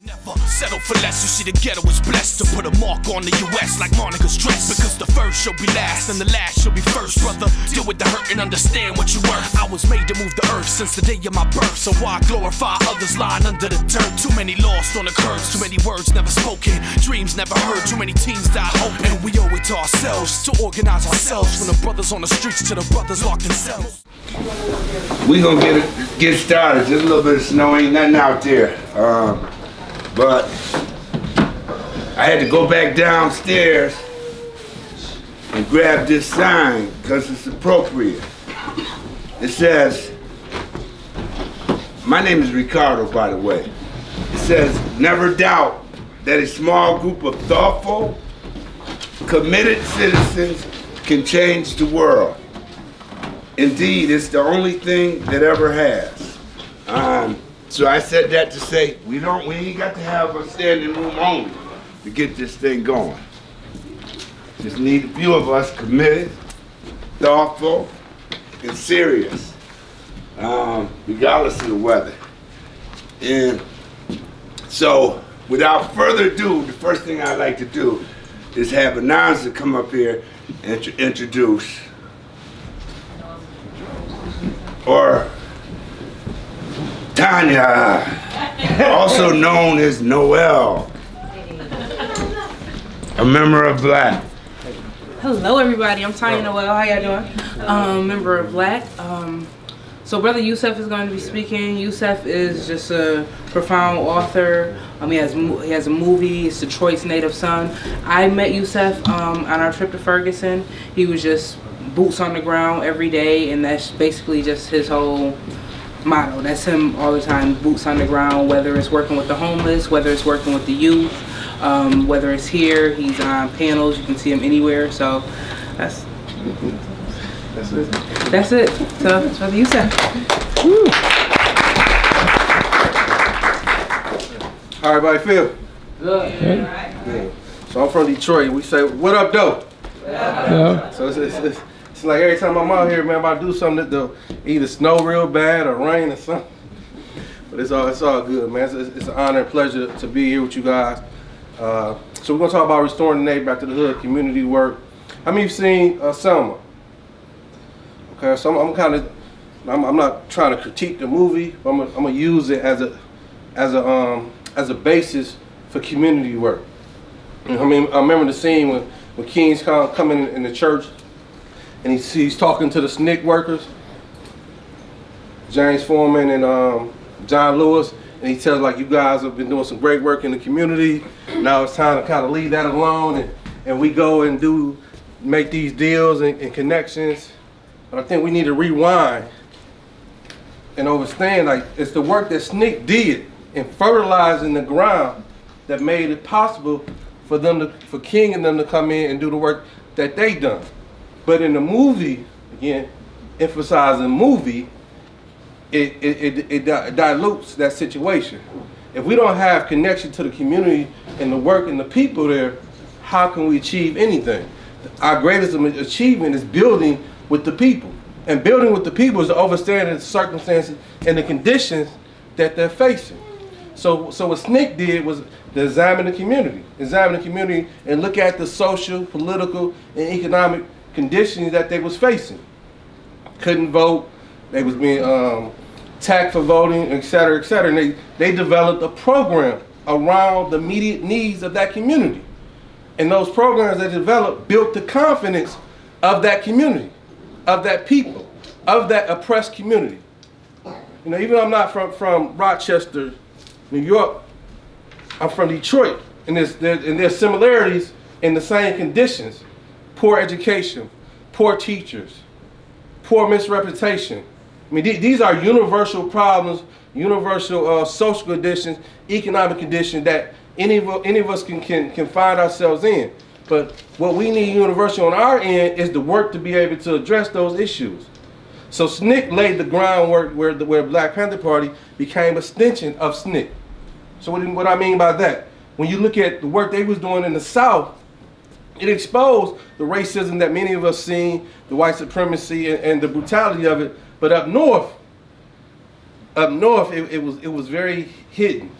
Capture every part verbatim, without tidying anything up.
Never settle for less, you see the ghetto is blessed to put a mark on the U S like Monica's dress. Because the first shall be last and the last shall be first, brother. Deal with the hurt and understand what you worth. I was made to move the earth since the day of my birth, so why glorify others lying under the dirt? Too many lost on the curves, too many words never spoken, dreams never heard, too many teens died hoping. And we owe it to ourselves to organize ourselves, from the brothers on the streets to the brothers locked in cells. We gonna get it, get started. Just a little bit of snow, ain't nothing out there. Um, But I had to go back downstairs and grab this sign because it's appropriate. It says, my name is Ricardo, by the way. It says, never doubt that a small group of thoughtful, committed citizens can change the world. Indeed, it's the only thing that ever has. Um, So I said that to say, we don't, we ain't got to have a standing room only to get this thing going. Just need a few of us committed, thoughtful, and serious, um, regardless of the weather. And so, without further ado, the first thing I'd like to do is have Ananza come up here and tr introduce, or Tanya, also known as Noel, a member of B L A C K. Hello everybody, I'm Tanya Noel, how y'all doing? Um, member of B L A C K. Um, so Brother Yusef is going to be speaking. Yusef is just a profound author. Um, he, has, he has a movie, it's Detroit's Native Son. I met Yusef um, on our trip to Ferguson. He was just boots on the ground every day, and that's basically just his whole motto. That's him all the time, boots on the ground, whether it's working with the homeless, whether it's working with the youth, um, whether it's here, he's on panels, you can see him anywhere. So that's that's it. That's it. So that's what you said. Woo. How everybody feel? Good. Yeah. Yeah. So I'm from Detroit. We say, what up, though? Yeah. So it's, it's, it's It's like every time I'm out here, man, if I do something that either snow real bad or rain or something. But it's all it's all good, man. It's, it's an honor and pleasure to be here with you guys. Uh, so we're gonna talk about restoring the neighbor back to the hood, community work. How many of you seen uh, Selma? Okay, so I'm, I'm kind of, I'm, I'm not trying to critique the movie, but I'm gonna, I'm gonna use it as a, as a, um, as a basis for community work. I mean, I remember the scene when when King's come coming in, in the church. And he's, he's talking to the S N C C workers, James Foreman and um, John Lewis, and he tells like, you guys have been doing some great work in the community. Now it's time to kind of leave that alone, and, and we go and do make these deals and, and connections. But I think we need to rewind and understand like it's the work that S N C C did in fertilizing the ground that made it possible for them to, for King and them to come in and do the work that they done. But in the movie, again, emphasizing movie, it, it, it, it dilutes that situation. If we don't have connection to the community and the work and the people there, how can we achieve anything? Our greatest achievement is building with the people. And building with the people is understanding the circumstances and the conditions that they're facing. So, so what S N C C did was to examine the community, examine the community and look at the social, political, and economic conditions that they was facing. Couldn't vote, they was being um, taxed for voting, et cetera, et cetera. And they, they developed a program around the immediate needs of that community. And those programs they developed built the confidence of that community, of that people, of that oppressed community. You know, even though I'm not from, from Rochester, New York, I'm from Detroit. And there's, there, and there's similarities in the same conditions. Poor education, poor teachers, poor misrepresentation. I mean, th these are universal problems, universal uh, social conditions, economic conditions that any of, any of us can, can, can find ourselves in. But what we need universal on our end is the work to be able to address those issues. So S N C C laid the groundwork where the where Black Panther Party became an extension of S N C C. So what, what I mean by that, when you look at the work they was doing in the South, it exposed the racism that many of us seen, the white supremacy and, and the brutality of it. But up north, up north, it, it was it was very hidden.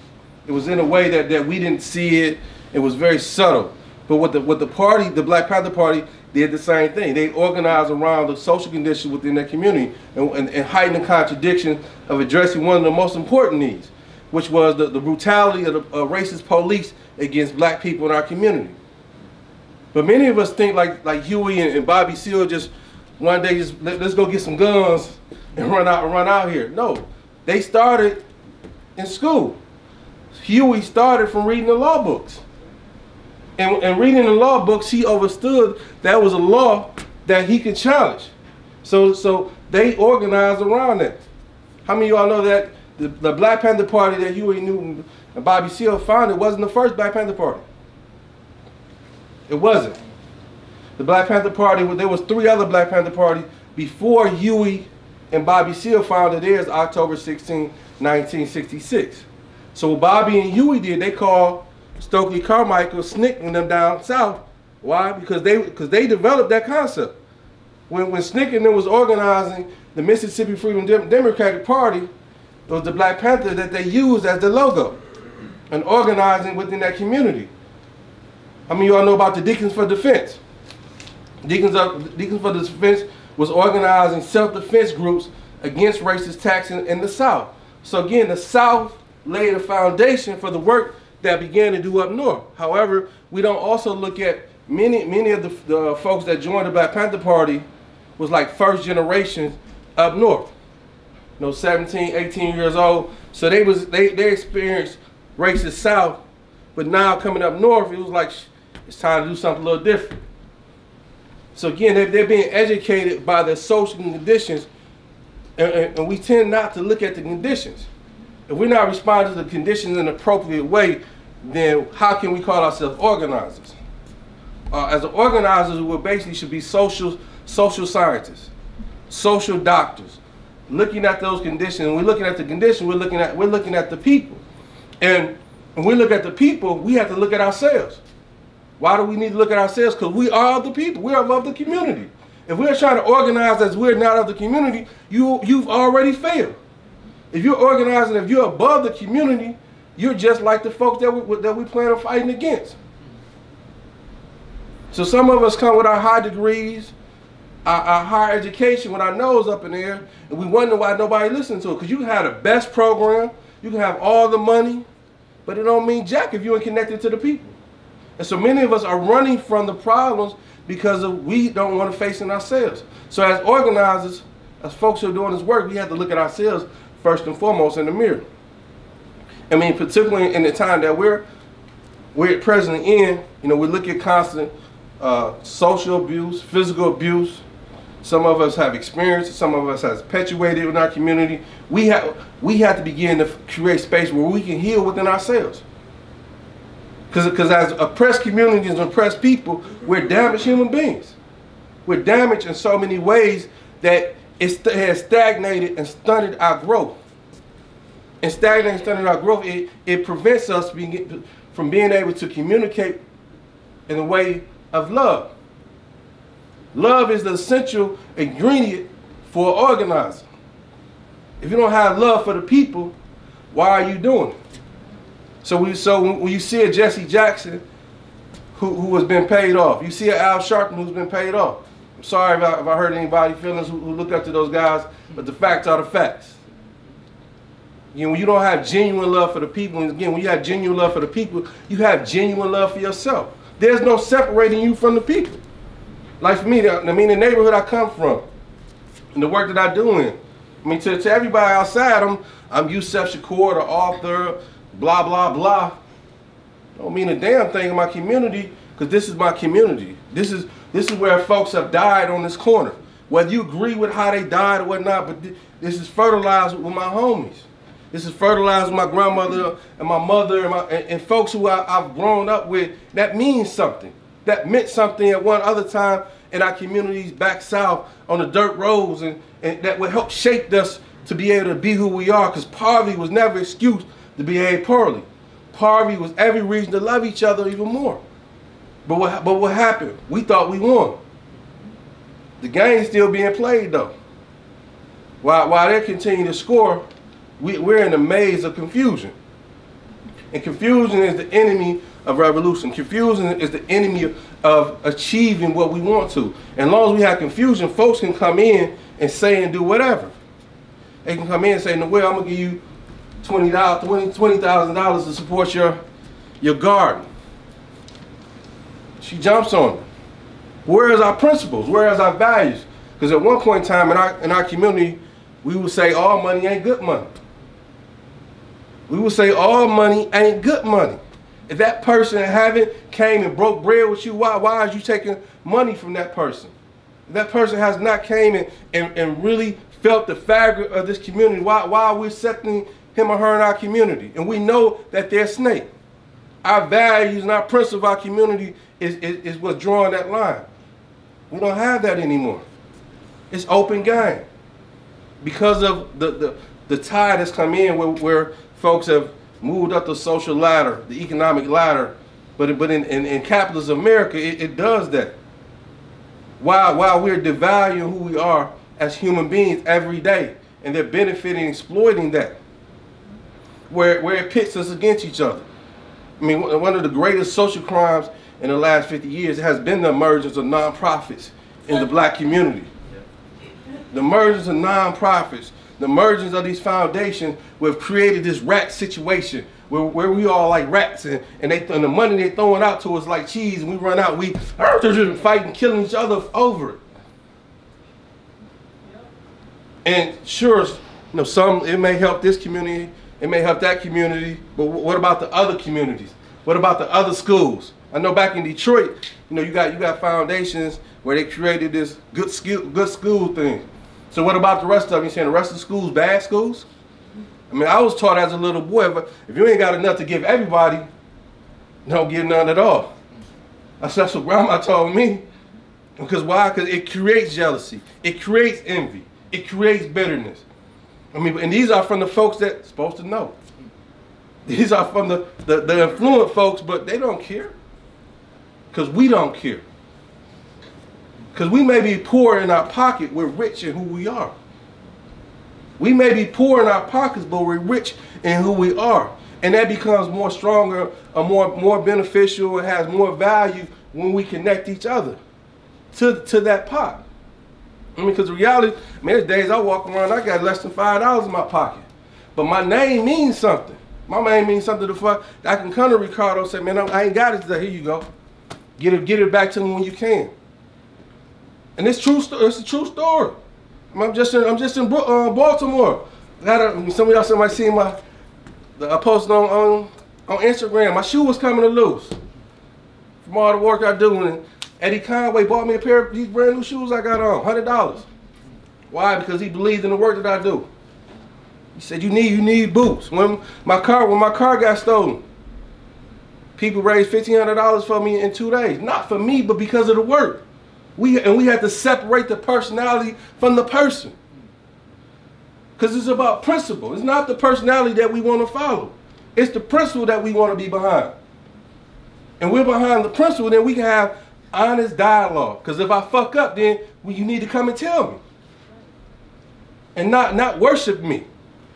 It was in a way that, that we didn't see it. It was very subtle. But what the, what the party, the Black Panther Party, did the same thing. They organized around the social conditions within their community and, and, and heightened the contradiction of addressing one of the most important needs, which was the, the brutality of the uh, racist police against black people in our community. But many of us think like, like Huey and, and Bobby Seale just one day just let, let's go get some guns and run out and run out here. No, they started in school. Huey started from reading the law books. And, and reading the law books, he understood that was a law that he could challenge. So, so they organized around that. How many of y'all know that the, the Black Panther Party that Huey Newton and Bobby Seale founded wasn't the first Black Panther Party? It wasn't. The Black Panther Party, there was three other Black Panther Parties before Huey and Bobby Seale founded theirs October sixteenth, nineteen sixty-six. So what Bobby and Huey did, they called Stokely Carmichael snicking them down south. Why? Because they because they developed that concept. When when Snick and them was organizing the Mississippi Freedom Dem Democratic Party, it was the Black Panther that they used as the logo and organizing within that community. I mean, you all know about the Deacons for Defense. Deacons, of, Deacons for Defense was organizing self-defense groups against racist tax in, in the South. So again, the South laid a foundation for the work that began to do up north. However, we don't also look at many many of the, the folks that joined the Black Panther Party was like first generation up north. You know, seventeen, eighteen years old. So they was they, they experienced racist South, but now coming up north, it was like it's time to do something a little different. So again, they're, they're being educated by their social conditions, and, and, and we tend not to look at the conditions. If we're not responding to the conditions in an appropriate way, then how can we call ourselves organizers? Uh, as organizers, we basically should be social, social scientists, social doctors, looking at those conditions. When we're looking at the condition, we're looking at we're looking at the people, and when we look at the people, we have to look at ourselves. Why do we need to look at ourselves? Because we are the people. We are of the community. If we're trying to organize as we're not of the community, you you've already failed. If you're organizing, if you're above the community, you're just like the folks that we, that we plan on fighting against. So some of us come with our high degrees, our, our higher education, with our nose up in the air, and we wonder why nobody listens to it. Because you can have the best program, you can have all the money, but it don't mean jack if you ain't connected to the people. And so many of us are running from the problems because of we don't want to face it ourselves. So as organizers, as folks who are doing this work, we have to look at ourselves first and foremost in the mirror. I mean, particularly in the time that we're we're presently in, you know, we look at constant uh, social abuse, physical abuse. Some of us have experienced, some of us has perpetuated in our community. We have we have to begin to create space where we can heal within ourselves. Because because as oppressed communities and oppressed people, we're damaged human beings. We're damaged in so many ways that it has stagnated and stunted our growth. And stagnating and stunting our growth, it, it prevents us being, from being able to communicate in a way of love. Love is the essential ingredient for organizing. If you don't have love for the people, why are you doing it? So, we, so when you see a Jesse Jackson who, who has been paid off, you see an Al Sharpton who's been paid off. I'm sorry if I, if I hurt anybody's feelings who, who look up to those guys, but the facts are the facts. You know, when you don't have genuine love for the people, and again, when you have genuine love for the people, you have genuine love for yourself. There's no separating you from the people. Like for me, I mean, the neighborhood I come from, and the work that I do in, I mean, to, to everybody outside, I'm, I'm Yusef Shakur, the author, blah, blah, blah. Don't mean a damn thing in my community, because this is my community. This is, this is where folks have died on this corner. Whether you agree with how they died or whatnot, but th this is fertilized with my homies. This is fertilized with my grandmother and my mother and, my, and, and folks who I, I've grown up with. That means something. That meant something at one other time in our communities back south on the dirt roads, and, and that would help shape us to be able to be who we are, because poverty was never an excuse to behave poorly. Poverty was every reason to love each other even more. But what, but what happened? We thought we won. The game's still being played though. While, while they continue to score, we, we're in a maze of confusion. And confusion is the enemy of revolution. Confusion is the enemy of achieving what we want to. And as long as we have confusion, folks can come in and say and do whatever. They can come in and say, no, well, I'm gonna give you twenty thousand dollars to support your, your garden. She jumps on it. Where is our principles? Where is our values? Because at one point in time in our, in our community, we would say all money ain't good money. We would say all money ain't good money. If that person haven't came and broke bread with you, why, why are you taking money from that person? If that person has not came and, and, and really felt the fabric of this community, why, why are we accepting him or her in our community? And we know that they're snake. Our values and our principles of our community is, is, is what's drawing that line. We don't have that anymore. It's open game. Because of the, the, the tide that's come in where, where folks have moved up the social ladder, the economic ladder, but, but in, in, in capitalist America, it, it does that. While, while we're devaluing who we are as human beings every day, and they're benefiting and exploiting that, where, where it pits us against each other. I mean, one of the greatest social crimes in the last fifty years has been the emergence of nonprofits in the black community. The emergence of nonprofits, the emergence of these foundations, we've created this rat situation where, where we all like rats, and, and, they, and the money they're throwing out to us like cheese, and we run out, we are fighting, killing each other over it. And sure, you know, some, it may help this community, it may help that community, but what about the other communities? What about the other schools? I know back in Detroit, you know, you got you got foundations where they created this good skill, good school thing. So what about the rest of them? You saying the rest of the schools bad schools? I mean, I was taught as a little boy, but if you ain't got enough to give everybody, don't give none at all. That's, that's what grandma told me. Because why? Because it creates jealousy. It creates envy. It creates bitterness. I mean, and these are from the folks that's supposed to know. These are from the, the, the affluent folks, but they don't care. Because we don't care. Because we may be poor in our pocket, we're rich in who we are. We may be poor in our pockets, but we're rich in who we are. And that becomes more stronger, or more, more beneficial, and has more value when we connect each other to, to that pot. I mean, because the reality, I mean, there's days I walk around, I got less than five dollars in my pocket. But my name means something. My name means something to fuck. I can come to Ricardo and say, man, I ain't got it today. Here you go. Get it, get it back to me when you can. And it's true. It's a true story. I'm just in, I'm just in uh, Baltimore. I got a, some of y'all somebody seen my, the, I posted on, on on Instagram. My shoe was coming loose from all the work I do. And Eddie Conway bought me a pair of these brand new shoes I got on, one hundred dollars. Why? Because he believed in the work that I do. He said, you need you need boots. When my car when my car got stolen, people raised fifteen hundred dollars for me in two days. Not for me, but because of the work. We and we had to separate the personality from the person. Because it's about principle. It's not the personality that we want to follow. It's the principle that we want to be behind. And we're behind the principle, then we can have honest dialogue. Because if I fuck up, then well, you need to come and tell me. And not, not worship me.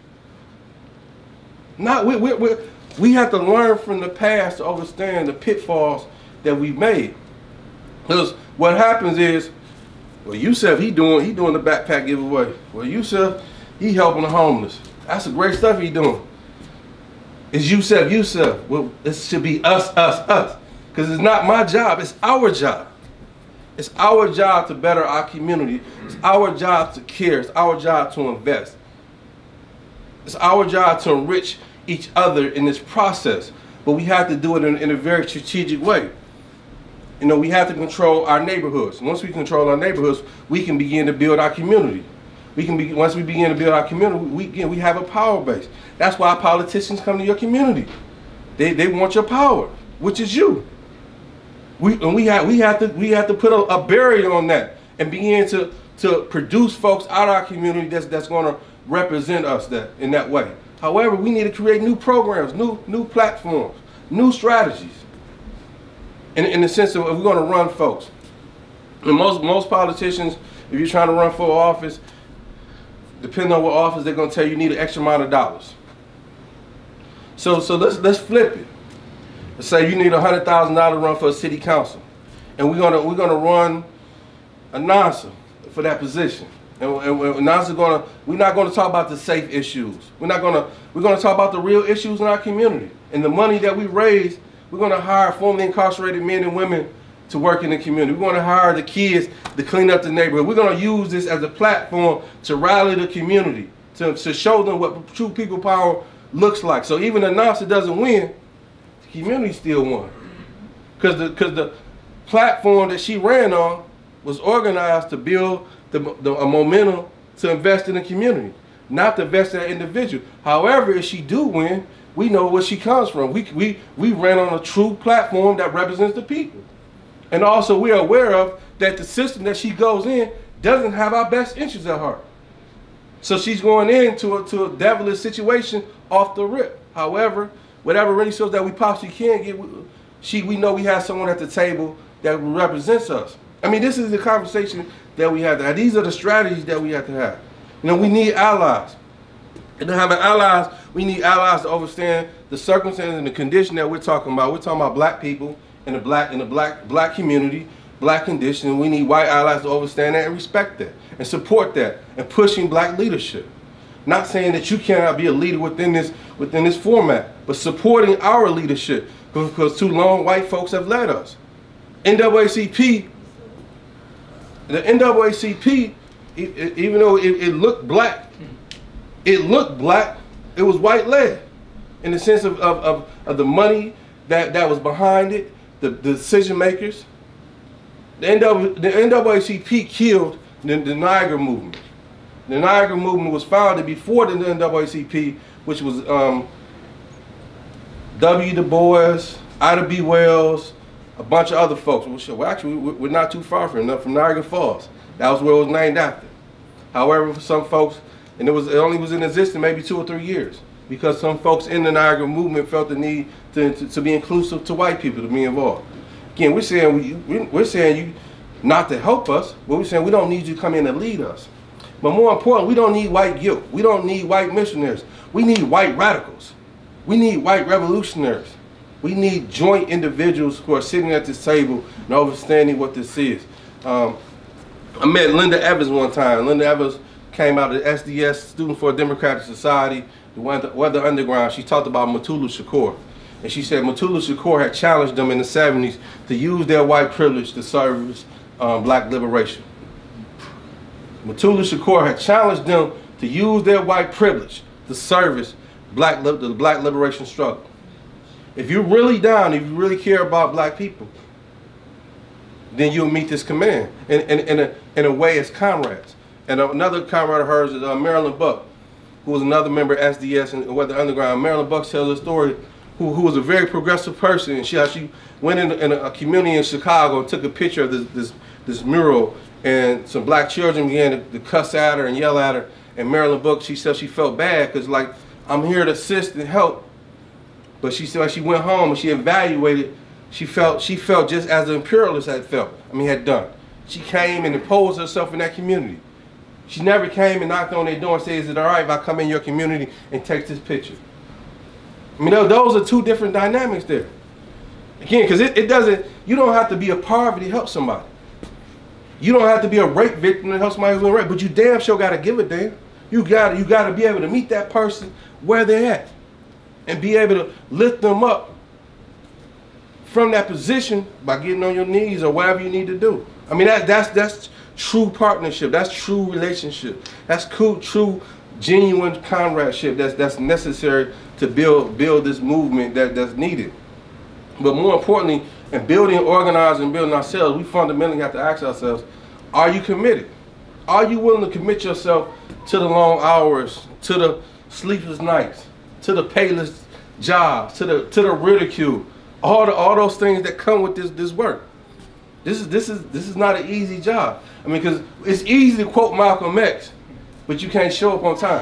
Not, we, we, we, we have to learn from the past to understand the pitfalls that we've made. Because what happens is, well, Yusef, he doing, he doing the backpack giveaway. Well, Yusef, he helping the homeless. That's the great stuff he doing. It's Yusef, Yusef. Well, this should be us, us, us. Because it's not my job, it's our job. It's our job to better our community. It's our job to care. It's our job to invest. It's our job to enrich each other in this process. But we have to do it in, in a very strategic way. You know, we have to control our neighborhoods. Once we control our neighborhoods, we can begin to build our community. We can be, once we begin to build our community, we, again, we have a power base. That's why politicians come to your community. They, they want your power, which is you. We, and we have, we have to, we have to put a, a barrier on that and begin to, to produce folks out of our community that's, that's going to represent us that, in that way. However, we need to create new programs, new, new platforms, new strategies. In, in the sense of if we're going to run folks. And most, most politicians, if you're trying to run for office, depending on what office, they're going to tell you you need an extra amount of dollars. So so let's let's flip it. Let's say you need a hundred thousand dollar run for a city council, and we're gonna we're gonna run a Nansa for that position. And, and, and Nansa gonna we're not gonna talk about the safe issues. We're not gonna we're gonna talk about the real issues in our community. And the money that we raise, we're gonna hire formerly incarcerated men and women to work in the community. We're gonna hire the kids to clean up the neighborhood. We're gonna use this as a platform to rally the community, to, to show them what true people power looks like. So even if Nansa doesn't win, the community still won. Because the, cause the platform that she ran on was organized to build the, the, a momentum to invest in the community, not to invest in an individual. However, if she do win, we know where she comes from. We, we, we ran on a true platform that represents the people. And also we're aware of that the system that she goes in doesn't have our best interests at heart. So she's going into a, to a devilish situation off the rip. However, whatever resource that we possibly can get, she, we know we have someone at the table that represents us. I mean, this is the conversation that we have to have. These are the strategies that we have to have. You know, we need allies. And to have allies, we need allies to understand the circumstances and the condition that we're talking about. We're talking about black people in the black in the black black community, black condition. And we need white allies to understand that and respect that and support that and pushing black leadership. Not saying that you cannot be a leader within this within this format, but supporting our leadership because too long white folks have led us. N double A C P. The N double A C P, it, it, even though it, it looked black, it looked black, it was white-led in the sense of, of, of, of the money that, that was behind it, the, the decision makers. The, N double, the N double A C P killed the, the Niagara movement. The Niagara movement was founded before the N double A C P, which was um, W. Du Bois, Ida B. Wells, a bunch of other folks. Well, actually, we're not too far from from Niagara Falls. That was where it was named after. However, for some folks, and it was it only was in existence maybe two or three years because some folks in the Niagara movement felt the need to, to, to be inclusive to white people to be involved. Again, we're saying we, we're saying you not to help us, but we're saying we don't need you to come in and lead us. But more important, we don't need white guilt. We don't need white missionaries. We need white radicals. We need white revolutionaries. We need joint individuals who are sitting at this table and understanding what this is. Um, I met Linda Evans one time. Linda Evans came out of S D S, Student for a Democratic Society, the Weather Underground. She talked about Matulu Shakur. And she said Matulu Shakur had challenged them in the seventies to use their white privilege to service um, black liberation. Matulu Shakur had challenged them to use their white privilege to service black, the black liberation struggle. If you're really down, if you really care about black people, then you'll meet this command in, in, in, a, in a way as comrades. And another comrade of hers is uh, Marilyn Buck, who was another member of S D S and Weather Underground. Marilyn Buck tells a story who, who was a very progressive person. And she, she went in, in a community in Chicago and took a picture of this, this, this mural, and some black children began to, to cuss at her and yell at her. And Marilyn Buck, she said she felt bad because, like, I'm here to assist and help. But she said she went home and she evaluated, she felt she felt just as the imperialists had felt, I mean had done. She came and imposed herself in that community. She never came and knocked on their door and said, is it all right if I come in your community and take this picture? I mean, those are two different dynamics there. Again, because it, it doesn't, you don't have to be a poverty to help somebody. You don't have to be a rape victim to help somebody who's been raped, but you damn sure got to give a damn. You got you got to be able to meet that person where they're at. And be able to lift them up from that position by getting on your knees or whatever you need to do. I mean, that, that's that's true partnership. That's true relationship. That's cool, true, genuine comradeship that's that's necessary to build build this movement that, that's needed. But more importantly, in building, organizing, and building ourselves, we fundamentally have to ask ourselves, are you committed? Are you willing to commit yourself to the long hours, to the sleepless nights, to the payless jobs, to the to the ridicule, all the all those things that come with this this work. This is this is this is not an easy job. I mean, because it's easy to quote Malcolm X, but you can't show up on time.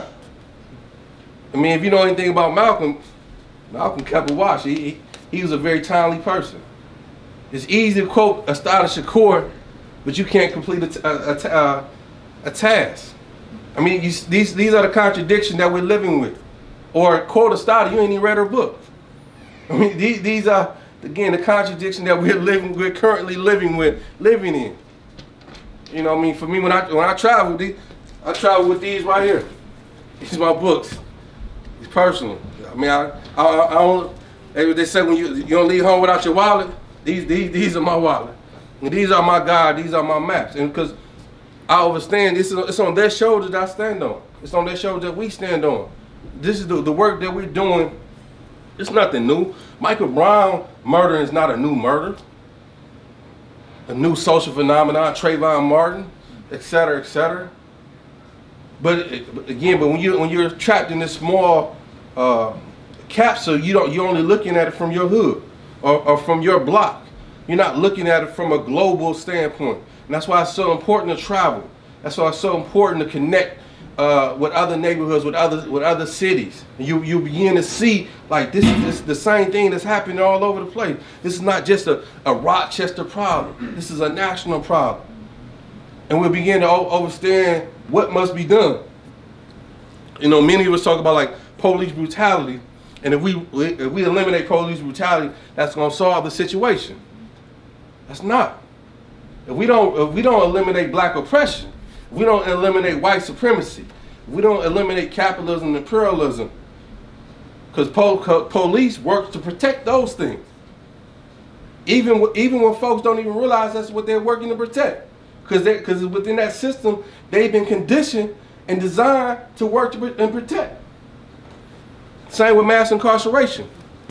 I mean, if you know anything about Malcolm, Malcolm kept a watch. He he, he was a very timely person. It's easy to quote Astada Shakur, but you can't complete a a, a, a task. I mean, you, these these are the contradictions that we're living with. or quote a style, you ain't even read her book. I mean, these, these are, again, the contradiction that we're living, we're currently living with, living in. You know what I mean? For me, when I when I travel, these, I travel with these right here. These are my books. It's personal. I mean, I, I, I don't, they say when you, you don't leave home without your wallet, these, these, these are my wallet. And these are my guide, these are my maps. And because I understand, this is, it's on their shoulders that I stand on. It's on their shoulders that we stand on. This is the, the work that we're doing. It's nothing new. Michael Brown murder is not a new murder. A new social phenomenon, Trayvon Martin, et cetera, et cetera. But again, but when you when you're trapped in this small uh, capsule, you don't you're only looking at it from your hood or, or from your block. You're not looking at it from a global standpoint. And that's why it's so important to travel. That's why it's so important to connect uh, with other neighborhoods, with other with other cities. And you you begin to see like this is this, the same thing that's happening all over the place. This is not just a, a Rochester problem. This is a national problem. And we'll begin to understand what must be done. You know, many of us talk about like police brutality, and if we if we eliminate police brutality, that's going to solve the situation. That's not. If we don't if we don't eliminate black oppression, if we don't eliminate white supremacy, if we don't eliminate capitalism and imperialism, because po police work to protect those things. Even even when folks don't even realize that's what they're working to protect. Because because within that system, they've been conditioned and designed to work to, and protect. Same with mass incarceration.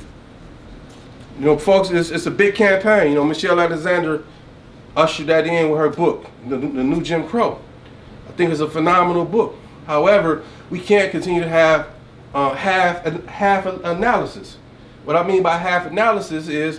You know, folks, it's, it's a big campaign. You know, Michelle Alexander ushered that in with her book, The, the New Jim Crow. I think it's a phenomenal book. However, we can't continue to have uh, half, half analysis. What I mean by half analysis is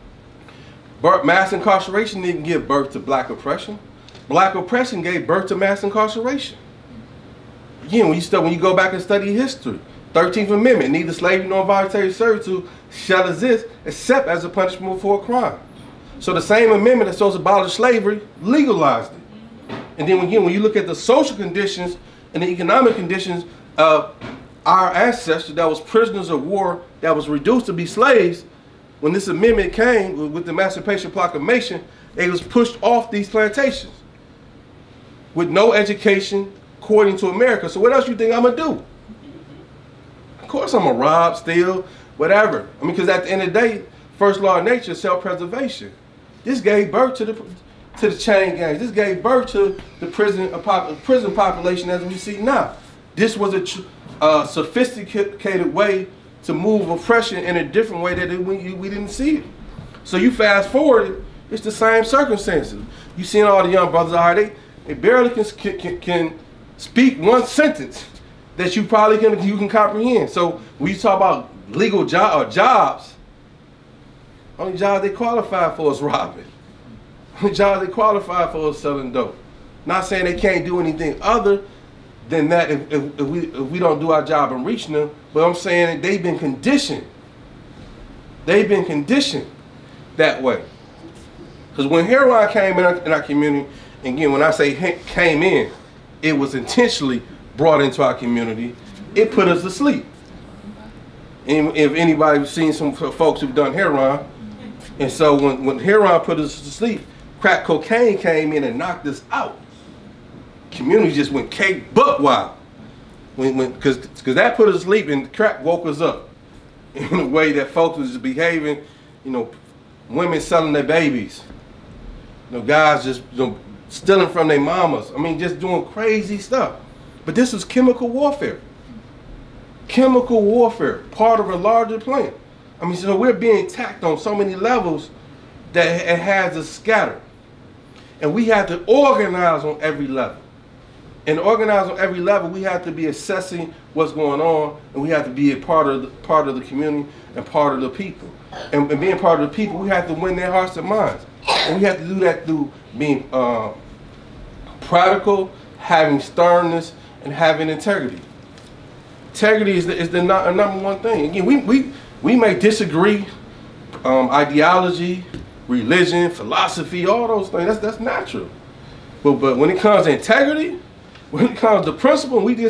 mass incarceration didn't give birth to black oppression. Black oppression gave birth to mass incarceration. Again, when you, start, when you go back and study history, thirteenth Amendment, neither slavery nor involuntary servitude shall exist except as a punishment for a crime. So the same amendment that's supposed to abolish slavery legalized it. And then again, when you look at the social conditions and the economic conditions of our ancestors that was prisoners of war, that was reduced to be slaves, when this amendment came with the Emancipation Proclamation, they was pushed off these plantations with no education according to America. So what else you think I'm gonna do? Of course I'm gonna rob, steal, whatever. I mean, because at the end of the day, first law of nature is self-preservation. This gave birth to the to the chain gangs. This gave birth to the prison uh, prison population as we see now. This was a uh, sophisticated way to move oppression in a different way that it, we, we didn't see it. So you fast forward, it's the same circumstances. You seen all the young brothers out there, they barely can, can, can speak one sentence that you probably can, you can comprehend. So when you talk about legal job, or jobs, only job they qualify for is robbing. Only job they qualify for is selling dope. Not saying they can't do anything other than that if, if, if, we, if we don't do our job in reaching them, but I'm saying that they've been conditioned. They've been conditioned that way. Because when heroin came in our, in our community, and again, when I say came in, it was intentionally brought into our community. It put us to sleep. And if anybody's seen some folks who've done heroin, and so when, when heroin put us to sleep, crack cocaine came in and knocked us out. Community just went cake buck wild. When, when, cause, cause that put us to sleep and crack woke us up in a way that folks was just behaving, you know, women selling their babies, you know, guys just you know, stealing from their mamas. I mean, just doing crazy stuff. But this was chemical warfare. Chemical warfare, part of a larger plan. I mean, so we're being attacked on so many levels that it has us scattered. And we have to organize on every level. And organize on every level, we have to be assessing what's going on, and we have to be a part of the, part of the community and part of the people. And, and being part of the people, we have to win their hearts and minds. And we have to do that through being uh, practical, having sternness, and having integrity. Integrity is the, is the no, number one thing. Again, we, we, we may disagree, um, ideology, religion, philosophy, all those things, that's, that's natural. But, but when it comes to integrity, when it comes to principle, we just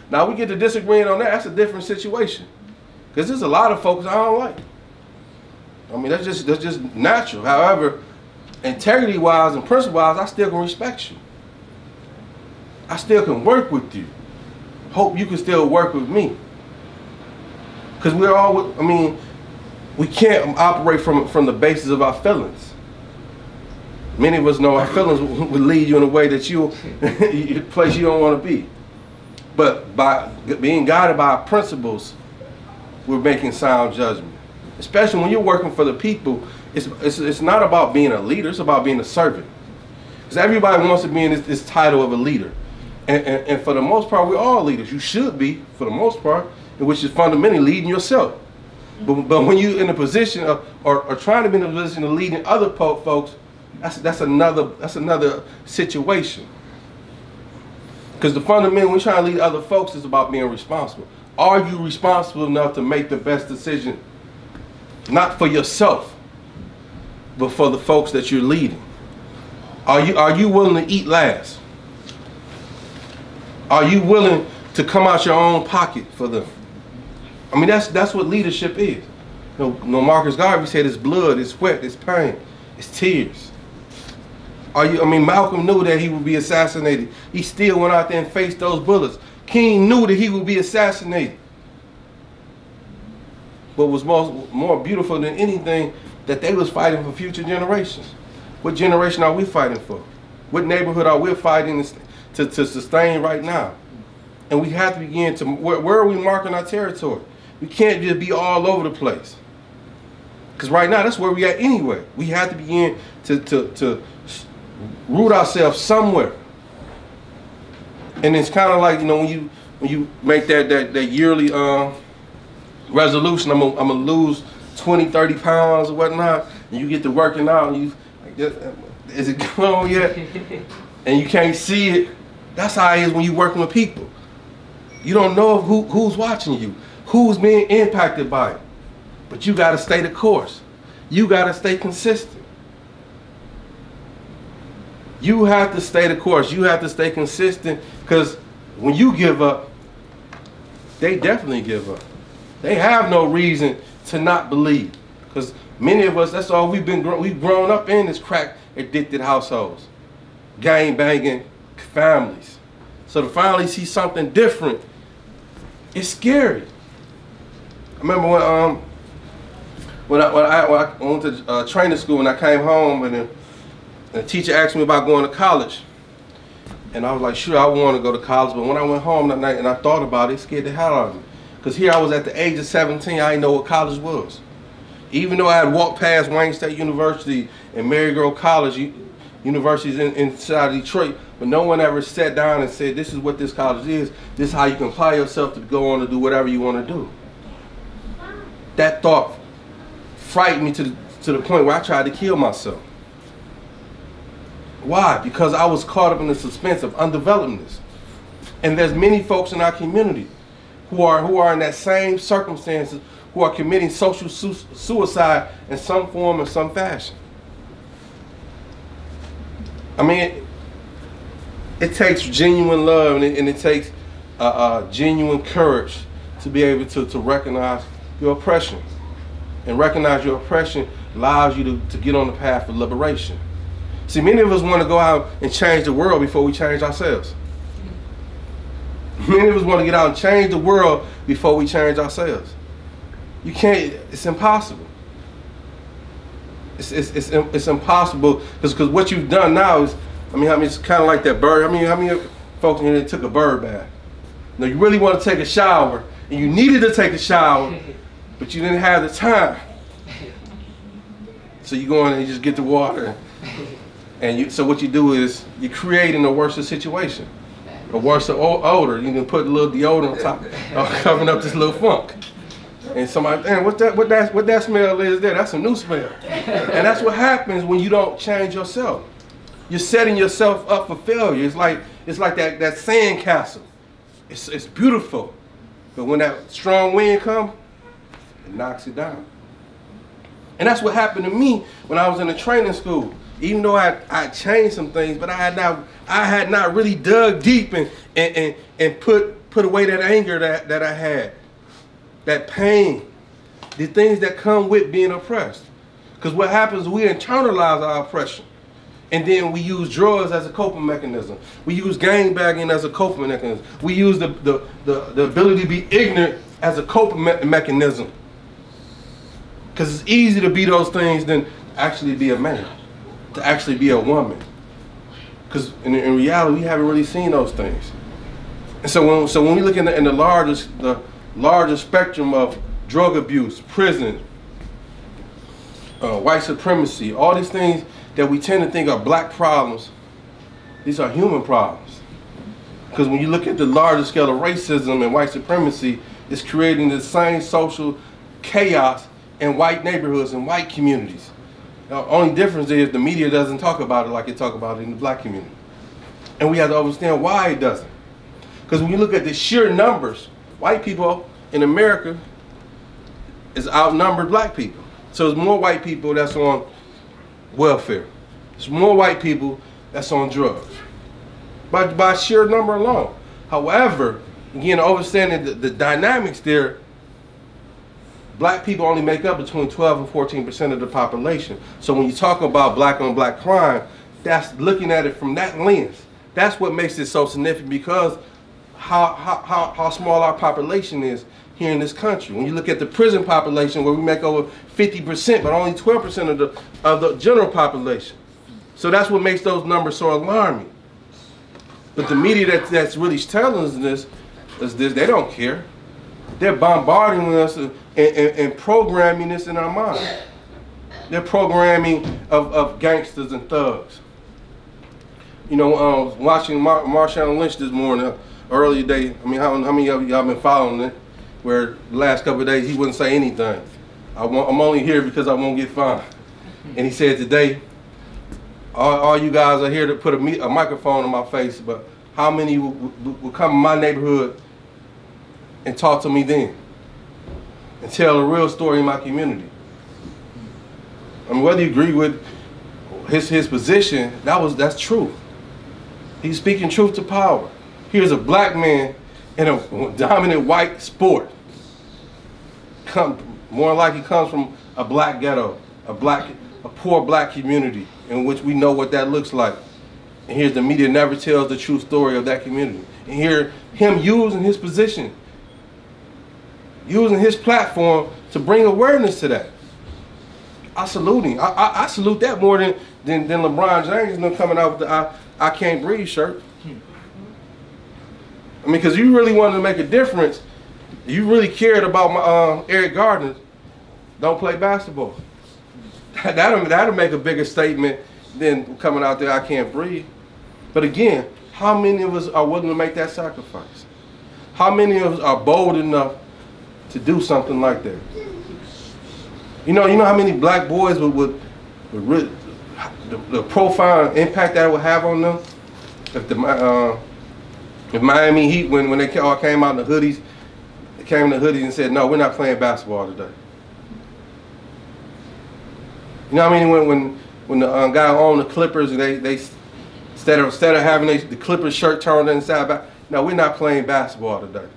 Now we get to disagreeing on that, that's a different situation. Because there's a lot of folks I don't like. I mean, that's just, that's just natural. However, integrity-wise and principle-wise, I still can respect you. I still can work with you. Hope you can still work with me. Because we're all, I mean, we can't operate from, from the basis of our feelings. Many of us know our feelings will lead you in a way that you, a place you don't want to be. But by being guided by our principles, we're making sound judgment. Especially when you're working for the people, it's, it's, it's not about being a leader, it's about being a servant. Because everybody wants to be in this, this title of a leader. And, and, and for the most part, we're all leaders. You should be, for the most part, which is fundamentally leading yourself. But, but when you're in a position of, or, or trying to be in a position of leading other po folks, that's, that's, another, that's another situation. Because the fundamental, when you're trying to lead other folks, is about being responsible. Are you responsible enough to make the best decision? Not for yourself, but for the folks that you're leading. Are you, are you willing to eat last? Are you willing to come out your own pocket for them? I mean, that's that's what leadership is. You know, you know, Marcus Garvey said it's blood, it's sweat, it's pain, it's tears. Are you? I mean, Malcolm knew that he would be assassinated. He still went out there and faced those bullets. King knew that he would be assassinated. What was most, more beautiful than anything, that they was fighting for future generations. What generation are we fighting for? What neighborhood are we fighting to, to sustain right now? And we have to begin to, where, where are we marking our territory? We can't just be all over the place. Because right now, that's where we at anyway. We have to begin to, to, to root ourselves somewhere. And it's kind of like, you know, when you when you make that that, that yearly uh, resolution, I'm gonna, I'm gonna lose twenty, thirty pounds or whatnot, and you get to working out, and you like, is it going yet? And you can't see it. That's how it is when you're working with people. You don't know who, who's watching you, who's being impacted by it. But you gotta stay the course. You gotta stay consistent. You have to stay the course. You have to stay consistent, because when you give up, they definitely give up. They have no reason to not believe, because many of us, that's all we've been we've grown up in, is crack addicted households, gang banging families. So to finally see something different, it's scary. I remember when um when I when I, when I went to uh, training school, and I came home, and then the teacher asked me about going to college, and I was like, sure, I want to go to college. But when I went home that night and I thought about it, it scared the hell out of me. Because here I was at the age of seventeen, I didn't know what college was. Even though I had walked past Wayne State University and Marygrove College, universities in, inside of Detroit, but no one ever sat down and said, this is what this college is, this is how you can apply yourself to go on to do whatever you want to do. That thought frightened me to the, to the point where I tried to kill myself. Why? Because I was caught up in the suspense of undevelopedness. And there's many folks in our community who are, who are in that same circumstances, who are committing social su suicide in some form or some fashion. I mean, it, it takes genuine love, and it, and it takes uh, uh, genuine courage to be able to, to recognize your oppression. And recognize your oppression allows you to, to get on the path of liberation. See, many of us want to go out and change the world before we change ourselves. Many of us want to get out and change the world before we change ourselves. You can't, it's impossible. It's, it's, it's, it's impossible, because what you've done now is, I mean, I mean, it's kind of like that bird. I mean, how many folks in here took a bird bath? Now, you really want to take a shower, and you needed to take a shower, but you didn't have the time. So you go in and you just get the water. And you, so what you do is, you're creating a worse situation. A worse odor. You can put a little deodorant on top, uh, covering up this little funk. And somebody, damn, what that, what that, what that smell is there? That's a new smell. And that's what happens when you don't change yourself. You're setting yourself up for failure. It's like, it's like that, that sand castle. It's, it's beautiful, but when that strong wind comes, it knocks it down. And that's what happened to me when I was in the training school. Even though I I changed some things, but I had not I had not really dug deep and and and, and put put away that anger that, that I had, that pain, the things that come with being oppressed. Because what happens is we internalize our oppression. And then we use drugs as a coping mechanism. We use gangbanging as a coping mechanism. We use the, the, the, the ability to be ignorant as a coping me mechanism. Because it's easy to be those things than actually be a man, to actually be a woman. Because in, in reality, we haven't really seen those things. And so when, so when we look in the, in the largest, the larger spectrum of drug abuse, prison, uh, white supremacy, all these things that we tend to think are black problems, these are human problems. Because when you look at the larger scale of racism and white supremacy, it's creating the same social chaos in white neighborhoods and white communities. The only difference is the media doesn't talk about it like it talk about it in the black community. And we have to understand why it doesn't. Because when you look at the sheer numbers, white people in America is outnumbered black people. So there's more white people that's on welfare. There's more white people that's on drugs. By, by sheer number alone. However, again, understanding the, the dynamics there, black people only make up between twelve and fourteen percent of the population. So when you talk about black on black crime, that's looking at it from that lens. That's what makes it so significant, because how, how, how, how small our population is here in this country. When you look at the prison population, where we make over fifty percent, but only twelve percent of the, of the general population. So that's what makes those numbers so alarming. But the media that, that's really telling us this, is this, they don't care. They're bombarding us and, and, and programming this in our mind. They're programming of, of gangsters and thugs. You know, I was watching Mar Marshawn Lynch this morning, earlier day. I mean, how, how many of y'all been following it? Where the last couple of days he wouldn't say anything. I want, I'm only here because I won't get fined. And he said today, all, all you guys are here to put a, me a microphone in my face, but how many will, will, will come in my neighborhood and talk to me then? And tell a real story in my community? I mean, whether you agree with his, his position, that was, that's true. He's speaking truth to power. Here's a black man in a dominant white sport. Come, more likely comes from a black ghetto, a black, a poor black community in which we know what that looks like. And here's the media never tells the true story of that community. And here, him using his position, using his platform to bring awareness to that. I salute him. I, I, I salute that more than, than, than LeBron James and coming out with the I, I Can't Breathe shirt. I mean, because you really wanted to make a difference, you really cared about my, uh, Eric Gardner, don't play basketball. That'll, that'll make a bigger statement than coming out there, I can't breathe. But again, how many of us are willing to make that sacrifice? How many of us are bold enough to do something like that? You know, you know how many black boys would, would, would really, the, the profound impact that would have on them if the uh, if Miami Heat, when, when they all came out in the hoodies, they came in the hoodies and said, no, we're not playing basketball today. You know what I mean? When when, when the uh, guy owned the Clippers, and they, they instead of instead of having they, the Clippers shirt turned inside back, no, we're not playing basketball today.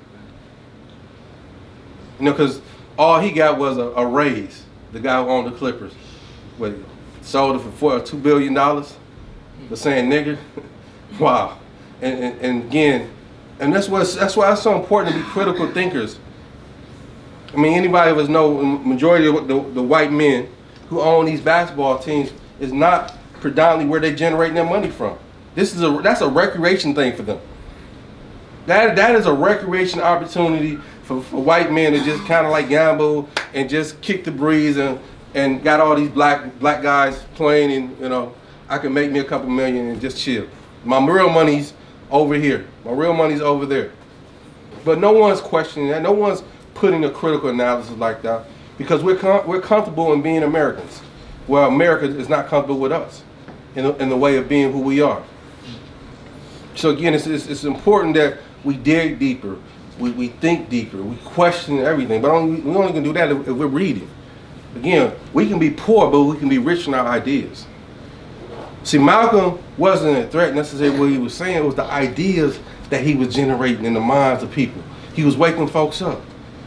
You know, because all he got was a, a raise. The guy who owned the Clippers, what, sold it for four, two billion dollars, for saying nigger. Wow. And, and, and again, and that's what that's why it's so important to be critical thinkers. I mean, anybody of us know, majority of the, the white men who own these basketball teams is not predominantly where they generate their money from. This is a that's a recreation thing for them. That that is a recreation opportunity for, for white men to just kind of like gamble and just kick the breeze and and got all these black black guys playing, and you know, I can make me a couple million and just chill. My real money's over here. My real money's over there. But no one's questioning that. No one's putting a critical analysis like that, because we're com we're comfortable in being Americans. Well, America is not comfortable with us in the, in the way of being who we are. So again, it's, it's, it's important that we dig deeper, we, we think deeper, we question everything. But only, we only can do that if, if we're reading. Again, we can be poor, but we can be rich in our ideas. See, Malcolm wasn't a threat necessarily what he was saying. It was the ideas that he was generating in the minds of people. He was waking folks up.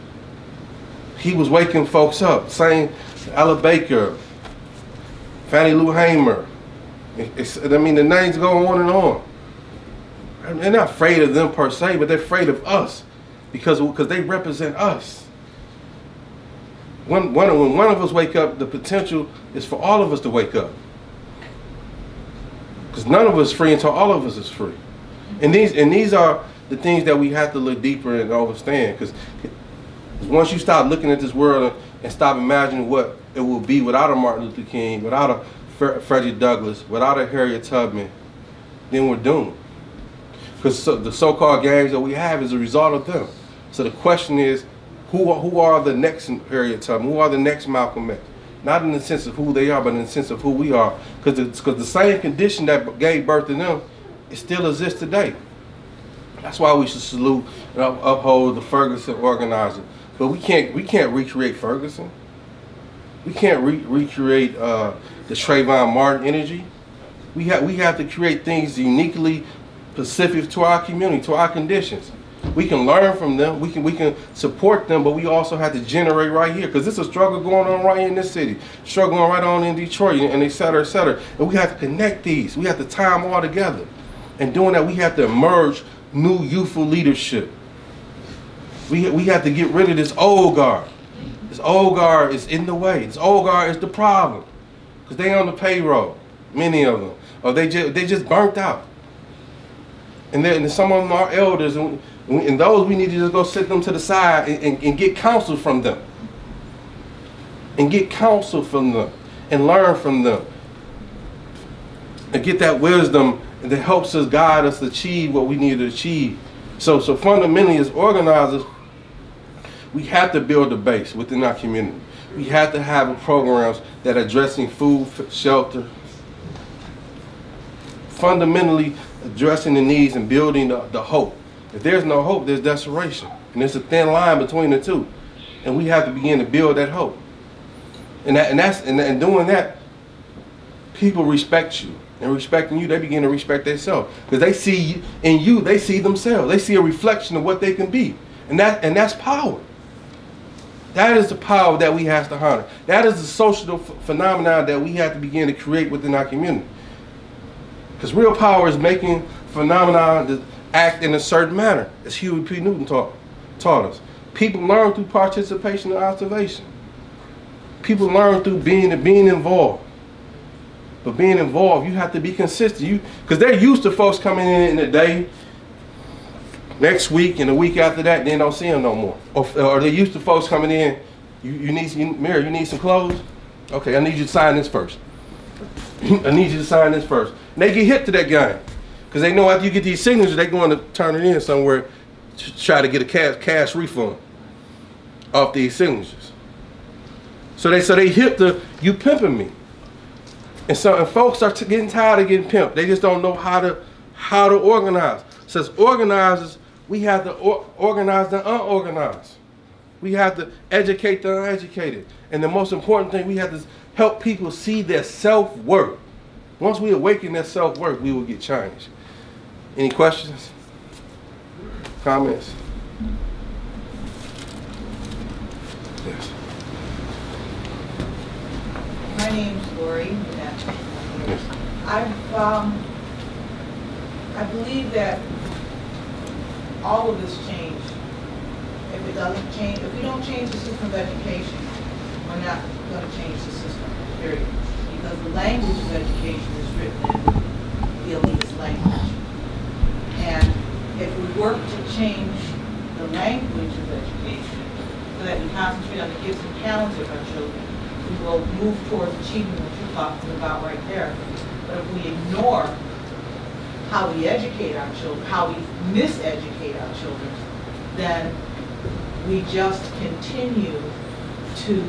He was waking folks up. Same Ella Baker, Fannie Lou Hamer. It's, I mean, the names go on and on. They're not afraid of them per se, but they're afraid of us because, because they represent us. When, when, when one of us wake up, the potential is for all of us to wake up. Because none of us is free until all of us is free. And these, and these are the things that we have to look deeper and understand. Because once you stop looking at this world and, and stop imagining what it will be without a Martin Luther King, without a Fre Frederick Douglass, without a Harriet Tubman, then we're doomed. Because so, the so-called gangs that we have is a result of them. So the question is, who are, who are the next Harriet Tubman? Who are the next Malcolm X? Not in the sense of who they are, but in the sense of who we are. Because the, the same condition that gave birth to them, it still exists today. That's why we should salute and uphold the Ferguson organizer. But we can't we can't recreate Ferguson. We can't re recreate uh, the Trayvon Martin energy. We have we have to create things uniquely specific to our community, to our conditions. We can learn from them. We can we can support them, but we also have to generate right here because this is a struggle going on right here in this city, struggle going right on in Detroit, and et cetera, et cetera. And we have to connect these. We have to tie them all together. And doing that, we have to emerge new youthful leadership. We, we have to get rid of this old guard. This old guard is in the way. This old guard is the problem. Because they on the payroll, many of them. Or they just, they just burnt out. And then and some of them are elders. And, and those we need to just go sit them to the side and, and, and get counsel from them. And get counsel from them. And learn from them. And get that wisdom that helps us guide us to achieve what we need to achieve. So, so fundamentally as organizers, we have to build a base within our community. We have to have programs that are addressing food, shelter, fundamentally addressing the needs and building the, the hope. If there's no hope, there's desperation. And there's a thin line between the two. And we have to begin to build that hope. And, that, and, that's, and, and doing that, people respect you. And respecting you, they begin to respect themselves. Because they see in you, they see themselves. They see a reflection of what they can be. And, that, and that's power. That is the power that we have to harness. That is the social phenomenon that we have to begin to create within our community. Because real power is making phenomena that act in a certain manner, as Huey P. Newton taught, taught us. People learn through participation and observation. People learn through being, being involved. But being involved, you have to be consistent. You, because they're used to folks coming in in a day, next week, and the week after that, they don't see them no more. Or, or they're used to folks coming in, you, you need some, Mary, you need some clothes? Okay, I need you to sign this first. I need you to sign this first. And they get hit to that game. Because they know after you get these signatures, they're going to turn it in somewhere to try to get a cash, cash refund off these signatures. So they, so they hit the, you pimping me. And so and folks are t getting tired of getting pimped. They just don't know how to how to organize. So as organizers, we have to or organize the unorganized. We have to educate the uneducated. And the most important thing, we have to help people see their self-worth. Once we awaken their self-worth, we will get changed. Any questions? Comments? Yes. My name's Lori. I've, um, I believe that all of this change, if it doesn't change, if we don't change the system of education, we're not going to change the system, period. Because the language of education is written in the elitist language. And if we work to change the language of education, so that we concentrate on the gifts and talents of our children, we will move towards achieving what you're talking about right there. But if we ignore how we educate our children, how we miseducate our children, then we just continue to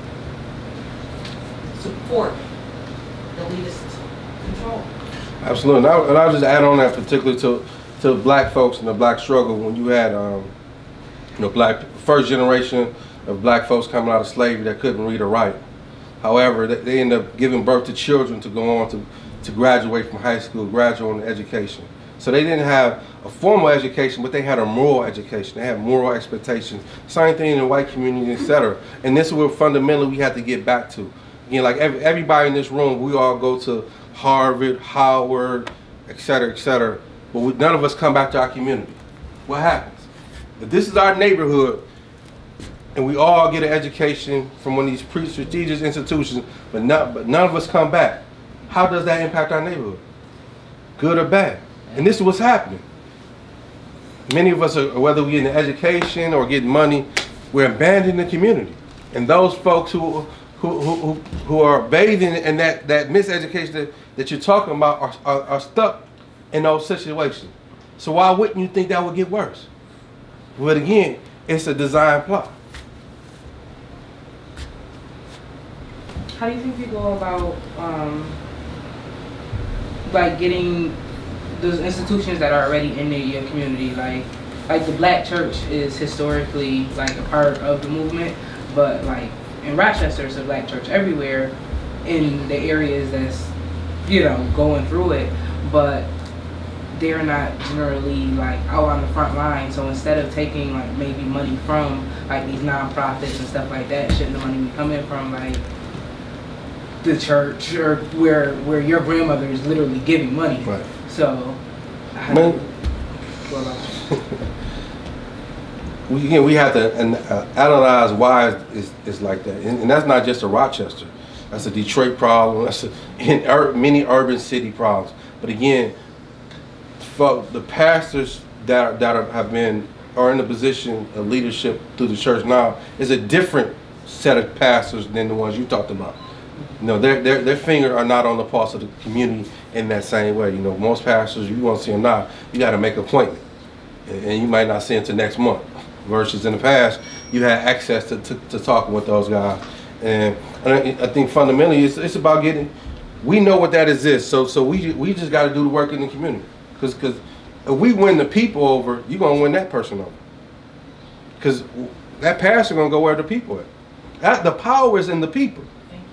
support elitist control. Absolutely. And I'll, and I'll just add on that particularly to, to black folks and the black struggle. When you had um, you know, black, first generation of black folks coming out of slavery that couldn't read or write. However, they, they end up giving birth to children to go on to, to graduate from high school, graduate in education. So they didn't have a formal education, but they had a moral education. They had moral expectations. Same thing in the white community, et cetera. And this is what fundamentally we have to get back to. Again, like every, everybody in this room, we all go to Harvard, Howard, et cetera, et cetera. But we, none of us come back to our community. What happens? If this is our neighborhood, and we all get an education from one of these prestigious institutions, but, not, but none of us come back, how does that impact our neighborhood? Good or bad? And this is what's happening. Many of us, are, whether we're getting education or getting money, we're abandoning the community. And those folks who who who, who are bathing in that, that miseducation that, that you're talking about are, are, are stuck in those situations. So why wouldn't you think that would get worse? But again, it's a design plot. How do you think you go about um, like getting those institutions that are already in the, your community, like like the Black church is historically like a part of the movement, but like in Rochester it's a Black church everywhere in the areas that's, you know, going through it, but they're not generally like out on the front line. So instead of taking like maybe money from like these nonprofits and stuff like that, shouldn't the money be coming from like the church or where where your grandmother is literally giving money? Right. So, I Man, well, we, again, we have to and, uh, analyze why it's, it's like that. And, and that's not just a Rochester. That's a Detroit problem. That's a, in ur many urban city problems. But again, for the pastors that, that are, have been, are in the position of leadership through the church now, is a different set of pastors than the ones you talked about. You know, their, their, their finger are not on the pulse of the community in that same way. You know, most pastors, you want to see them now, you got to make an appointment. And, and you might not see them until next month. Versus in the past, you had access to, to, to talking with those guys. And, and I, I think fundamentally, it's, it's about getting, we know what that exists, so, so we, we just got to do the work in the community. Because because if we win the people over, you're going to win that person over. Because that pastor going to go where the people are. That, the power is in the people.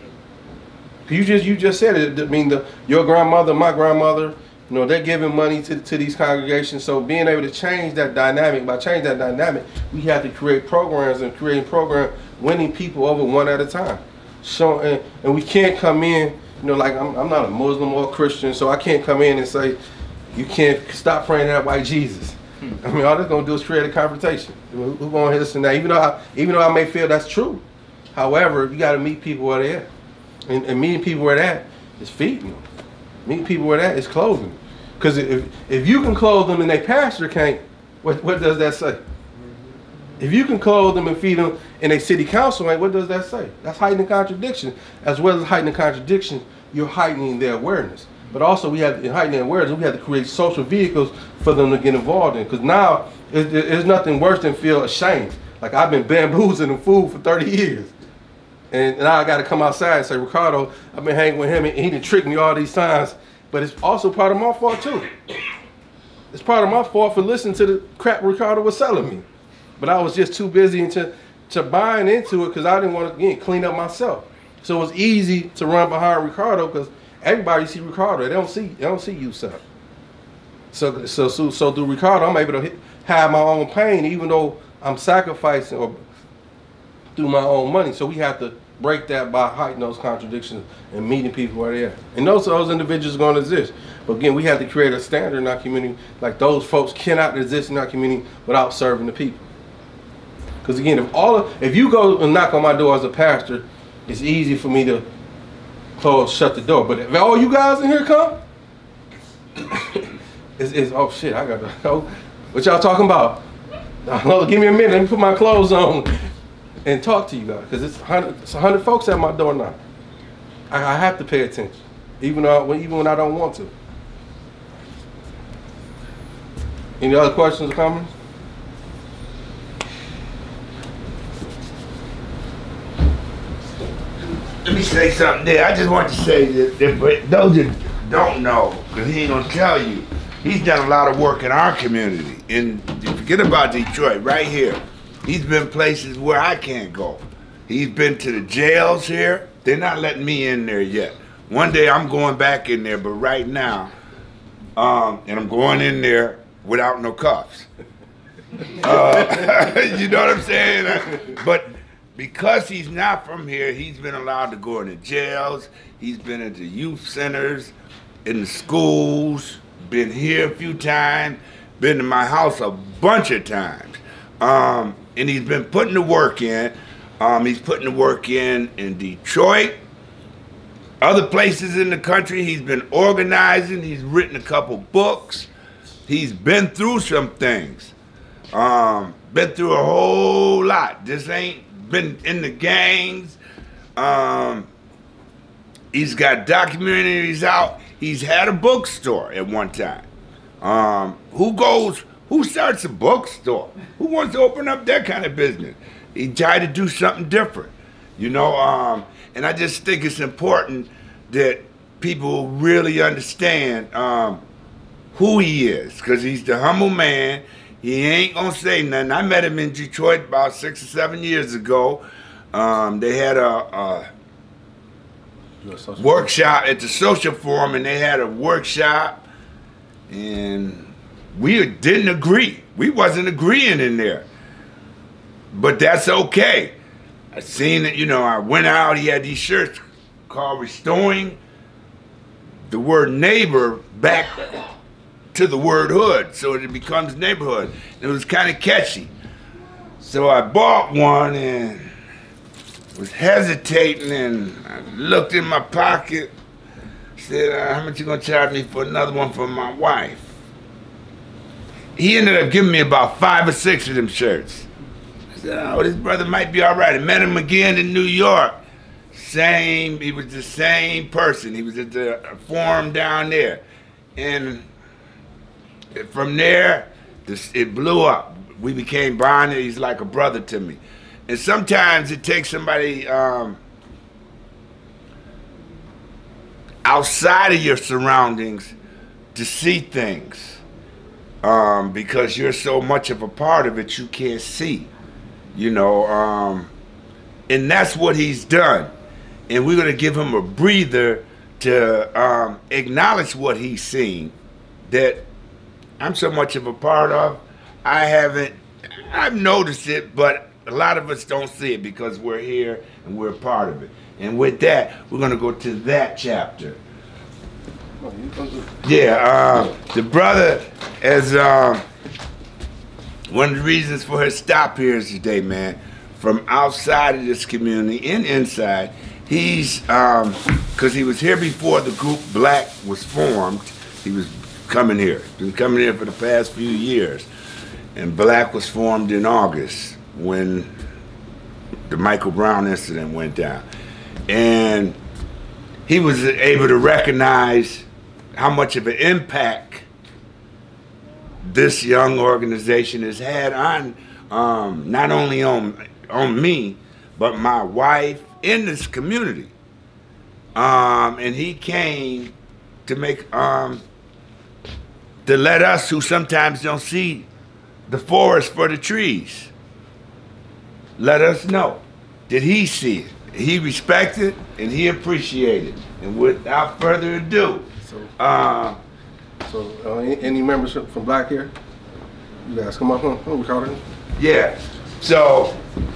You just you just said it. I mean, the, your grandmother, my grandmother, you know, they're giving money to, to these congregations. So being able to change that dynamic, by changing that dynamic, we have to create programs and creating programs, winning people over one at a time. So and, and we can't come in, you know, like I'm, I'm not a Muslim or a Christian, so I can't come in and say, you can't stop praying that white Jesus. Hmm. I mean, all that's gonna do is create a confrontation. Who's gonna hit us in that? Even though I, even though I may feel that's true, however, you got to meet people where they at. And, and meeting people where that is feeding them. Meeting people where that is clothing. Because if, if you can clothe them and their pastor can't, what, what does that say? If you can clothe them and feed them and a city council ain't, what does that say? That's heightening contradiction. As well as heightening contradiction, you're heightening their awareness. But also we have to heighten their awareness, we have to create social vehicles for them to get involved in. Because now it, it, there's nothing worse than feel ashamed. Like I've been bamboozling food for thirty years. And now I got to come outside and say, Ricardo, I've been hanging with him and he done tricked me all these times. But it's also part of my fault too. It's part of my fault for listening to the crap Ricardo was selling me. But I was just too busy to, to buying into it because I didn't want to, again, clean up myself. So it was easy to run behind Ricardo because everybody see Ricardo. They don't see, they don't see Yusef. So, so, so, so through Ricardo, I'm able to hit, have my own pain even though I'm sacrificing or through my own money. So we have to break that by heightening those contradictions and meeting people where they are. And those those individuals are going to exist. But again, we have to create a standard in our community. Like those folks cannot exist in our community without serving the people. Because again, if all of, if you go and knock on my door as a pastor, it's easy for me to close, shut the door. But if all you guys in here come, it's, it's oh shit, I got to go. What y'all talking about? Give me a minute. Let me put my clothes on and talk to you guys, because it's a hundred folks at my door now. I, I have to pay attention, even though even when I don't want to. Any other questions or comments? Let me say something there. I just want to say that, that for those that don't know, because he ain't gonna tell you, he's done a lot of work in our community. And forget about Detroit, right here. He's been places where I can't go. He's been to the jails here. They're not letting me in there yet. One day I'm going back in there, but right now, Um, and I'm going in there without no cuffs. Uh, you know what I'm saying? But because he's not from here, he's been allowed to go into jails. He's been into youth centers, in the schools, been here a few times, been to my house a bunch of times. Um, and he's been putting the work in. Um, he's putting the work in in Detroit, other places in the country. He's been organizing. He's written a couple books. He's been through some things. Um, been through a whole lot. This ain't been in the gangs. Um, he's got documentaries out. He's had a bookstore at one time. Um, who goes, who starts a bookstore? Who wants to open up that kind of business? He tried to do something different, you know, um, and I just think it's important that people really understand um, who he is, because he's the humble man. He ain't gonna say nothing. I met him in Detroit about six or seven years ago. Um, they had a, a workshop at the social forum, and they had a workshop, and we didn't agree. We wasn't agreeing in there. But that's okay. I seen it, you know, I went out, he had these shirts called Restoring the Word Neighbor Back to the Word Hood, so it becomes neighborhood. It was kind of catchy. So I bought one and was hesitating, and I looked in my pocket, said, uh, how much you gonna charge me for another one for my wife? He ended up giving me about five or six of them shirts. I said, oh, this brother might be all right. I met him again in New York. Same, he was the same person. He was at the forum down there. And from there, this, it blew up. We became bonded. He's like a brother to me. And sometimes it takes somebody um, outside of your surroundings to see things. Um, because you're so much of a part of it, you can't see. You know, um, and that's what he's done. And we're going to give him a breather to um, acknowledge what he's seen that I'm so much of a part of. I haven't, I've noticed it, but a lot of us don't see it because we're here and we're a part of it. And with that, we're going to go to that chapter. Yeah, uh, the brother, as um, one of the reasons for his stop here is today, man, from outside of this community and inside, he's, um, because he was here before the group B L A C was formed. He was coming here, been coming here for the past few years. And B L A C was formed in August when the Michael Brown incident went down. And he was able to recognize how much of an impact this young organization has had on, um, not only on, on me, but my wife in this community. Um, and he came to make, um, to let us who sometimes don't see the forest for the trees, let us know that he see it, he respected, and he appreciated. And without further ado, so, uh, so uh, any, any members from B L A C here? You guys come up, huh? Oh, Ricardo. yeah, so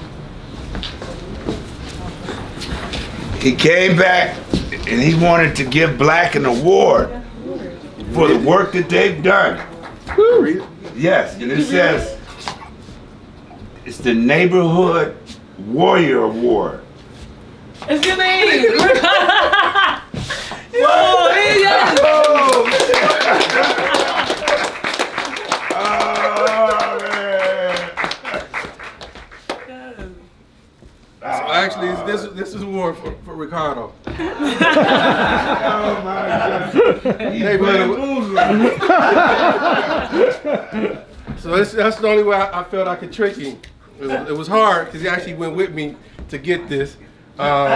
he came back and he wanted to give B L A C an award for the work that they've done. Read it. Yes, and it says, it's the Neighborhood Warrior Award. It's your name! Whoa, hey, yes. Oh, oh, man. So actually, this this is a award for, for Ricardo. Oh my God. So that's, that's the only way I, I felt I could trick him. It was, it was hard because he actually went with me to get this. Um,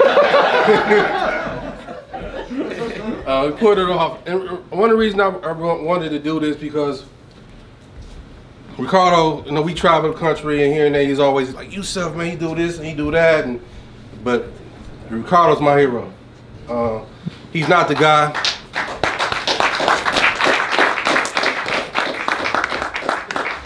uh, we put it off. And one of the reasons I, I wanted to do this because Ricardo, you know, we travel the country and here and there he's always like, Yusef, man, he do this and he do that. And, but Ricardo's my hero. Uh, he's not the guy.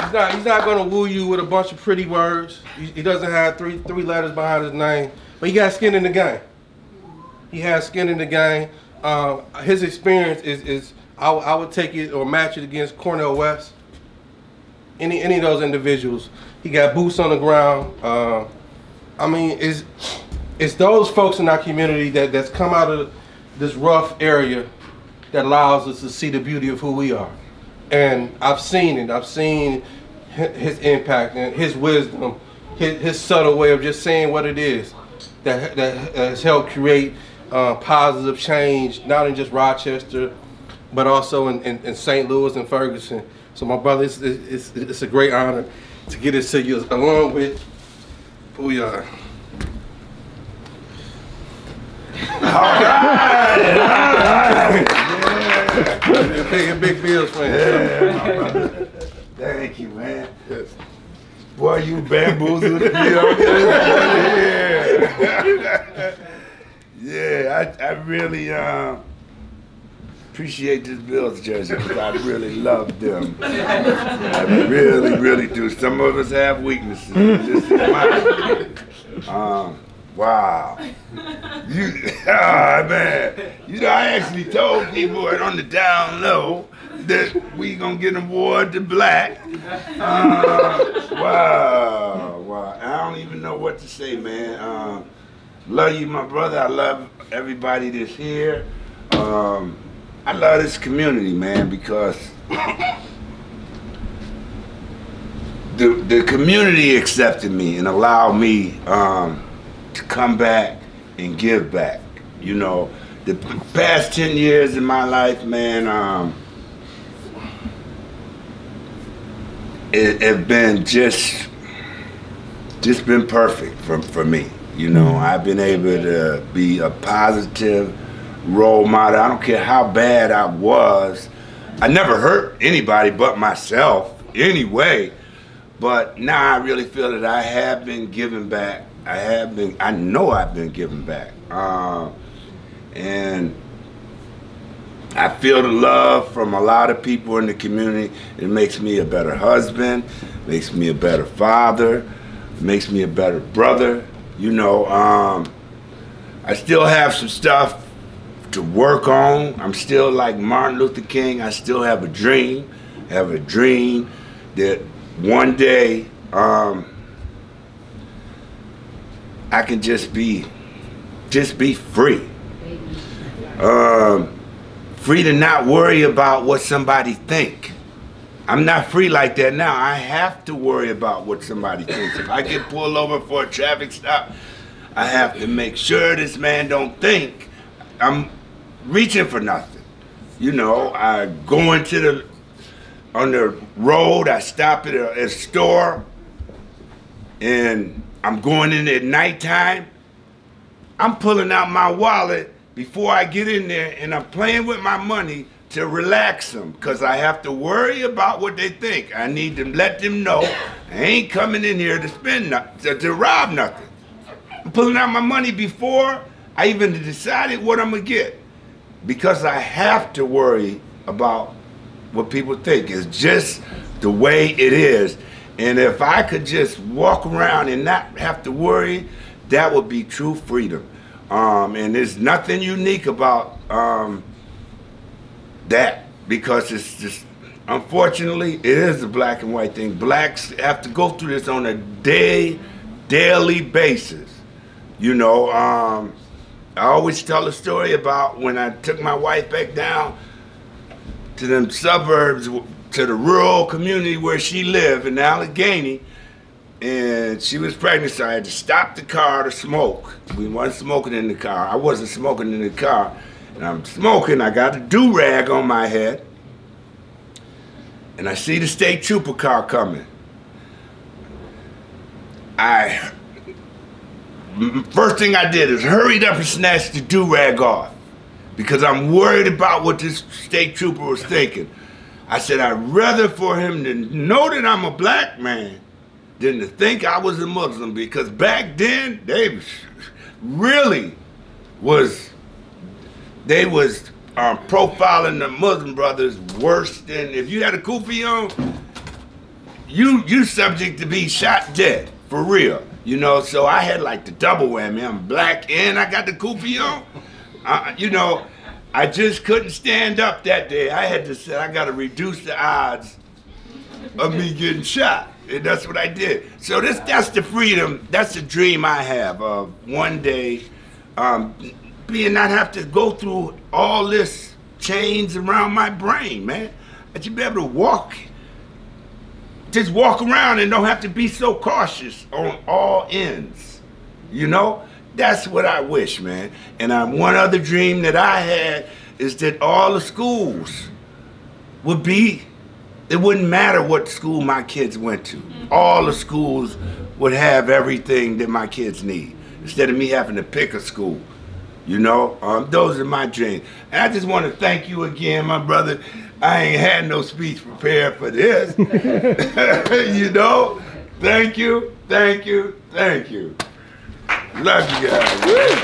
He's not, he's not gonna woo you with a bunch of pretty words. He, he doesn't have three three letters behind his name, but he got skin in the game. He has skin in the game. Um, his experience is, is I, I would take it or match it against Cornel West. Any any of those individuals. He got boots on the ground. Uh, I mean, it's, it's those folks in our community that, that's come out of this rough area that allows us to see the beauty of who we are. And I've seen it. I've seen his impact and his wisdom, his, his subtle way of just saying what it is that, that has helped create uh, positive change, not in just Rochester, but also in, in, in Saint Louis and Ferguson. So my brother, it's, it's, it's a great honor to get this to you along with Booyah. All right, all right. Yeah. Big, big Bills fan. Yeah. Thank you, man. Yes. Boy, you bamboozled me on this. Yeah, yeah I, I really um, appreciate this Bills jersey because I really love them. I really, really do. Some of us have weaknesses. This is mine. Um, wow. You, ah, man. You know, I actually told people on the down low that we gonna get an award to Black. Uh, wow, wow. I don't even know what to say, man. Um, love you, my brother. I love everybody that's here. Um, I love this community, man, because the the community accepted me and allowed me um, to come back and give back. You know, the past ten years in my life, man, um, it has been just just been perfect for for me. You know, I've been able to be a positive role model. I don't care how bad I was. I never hurt anybody but myself anyway. But now I really feel that I have been giving back. I have been, I know I've been giving back. Uh, and I feel the love from a lot of people in the community. It makes me a better husband, makes me a better father, makes me a better brother. You know, um, I still have some stuff to work on. I'm still like Martin Luther King. I still have a dream. I have a dream that one day um, I can just be, just be free. Um, free to not worry about what somebody think. I'm not free like that now. I have to worry about what somebody thinks. If I get pulled over for a traffic stop, I have to make sure this man don't think I'm reaching for nothing. You know, I go into the, on the road, I stop at a, at a store, and I'm going in at nighttime. I'm pulling out my wallet before I get in there, and I'm playing with my money to relax them, because I have to worry about what they think. I need to let them know I ain't coming in here to spend nothing, to, to rob nothing. I'm pulling out my money before I even decided what I'm gonna get, because I have to worry about what people think. It's just the way it is. And if I could just walk around and not have to worry, that would be true freedom. Um, and there's nothing unique about um, that, because it's just, unfortunately, it is a black and white thing. Blacks have to go through this on a day, daily basis. You know, um, I always tell a story about when I took my wife back down to them suburbs, to the rural community where she lived in Allegheny, and she was pregnant, so I had to stop the car to smoke. We wasn't smoking in the car. I wasn't smoking in the car. And I'm smoking, I got a do-rag on my head, and I see the state trooper car coming. I, first thing I did is hurried up and snatched the do-rag off, because I'm worried about what this state trooper was thinking. I said, I'd rather for him to know that I'm a black man than to think I was a Muslim, because back then, they really was, they was um, profiling the Muslim brothers worse than, if you had a kufi on, you you subject to be shot dead, for real. You know, so I had like the double whammy. I'm black and I got the kufi on. Uh, you know, I just couldn't stand up that day. I had to say, I gotta reduce the odds of me getting shot. And that's what I did. So this, that's the freedom, that's the dream I have of one day um, being not have to go through all this chains around my brain, man. I should be able to walk, just walk around and don't have to be so cautious on all ends, you know? That's what I wish, man. And um, one other dream that I had is that all the schools would be, it wouldn't matter what school my kids went to. All the schools would have everything that my kids need, instead of me having to pick a school. You know, um, those are my dreams. And I just want to thank you again, my brother. I ain't had no speech prepared for this. You know, thank you, thank you, thank you. Love you guys.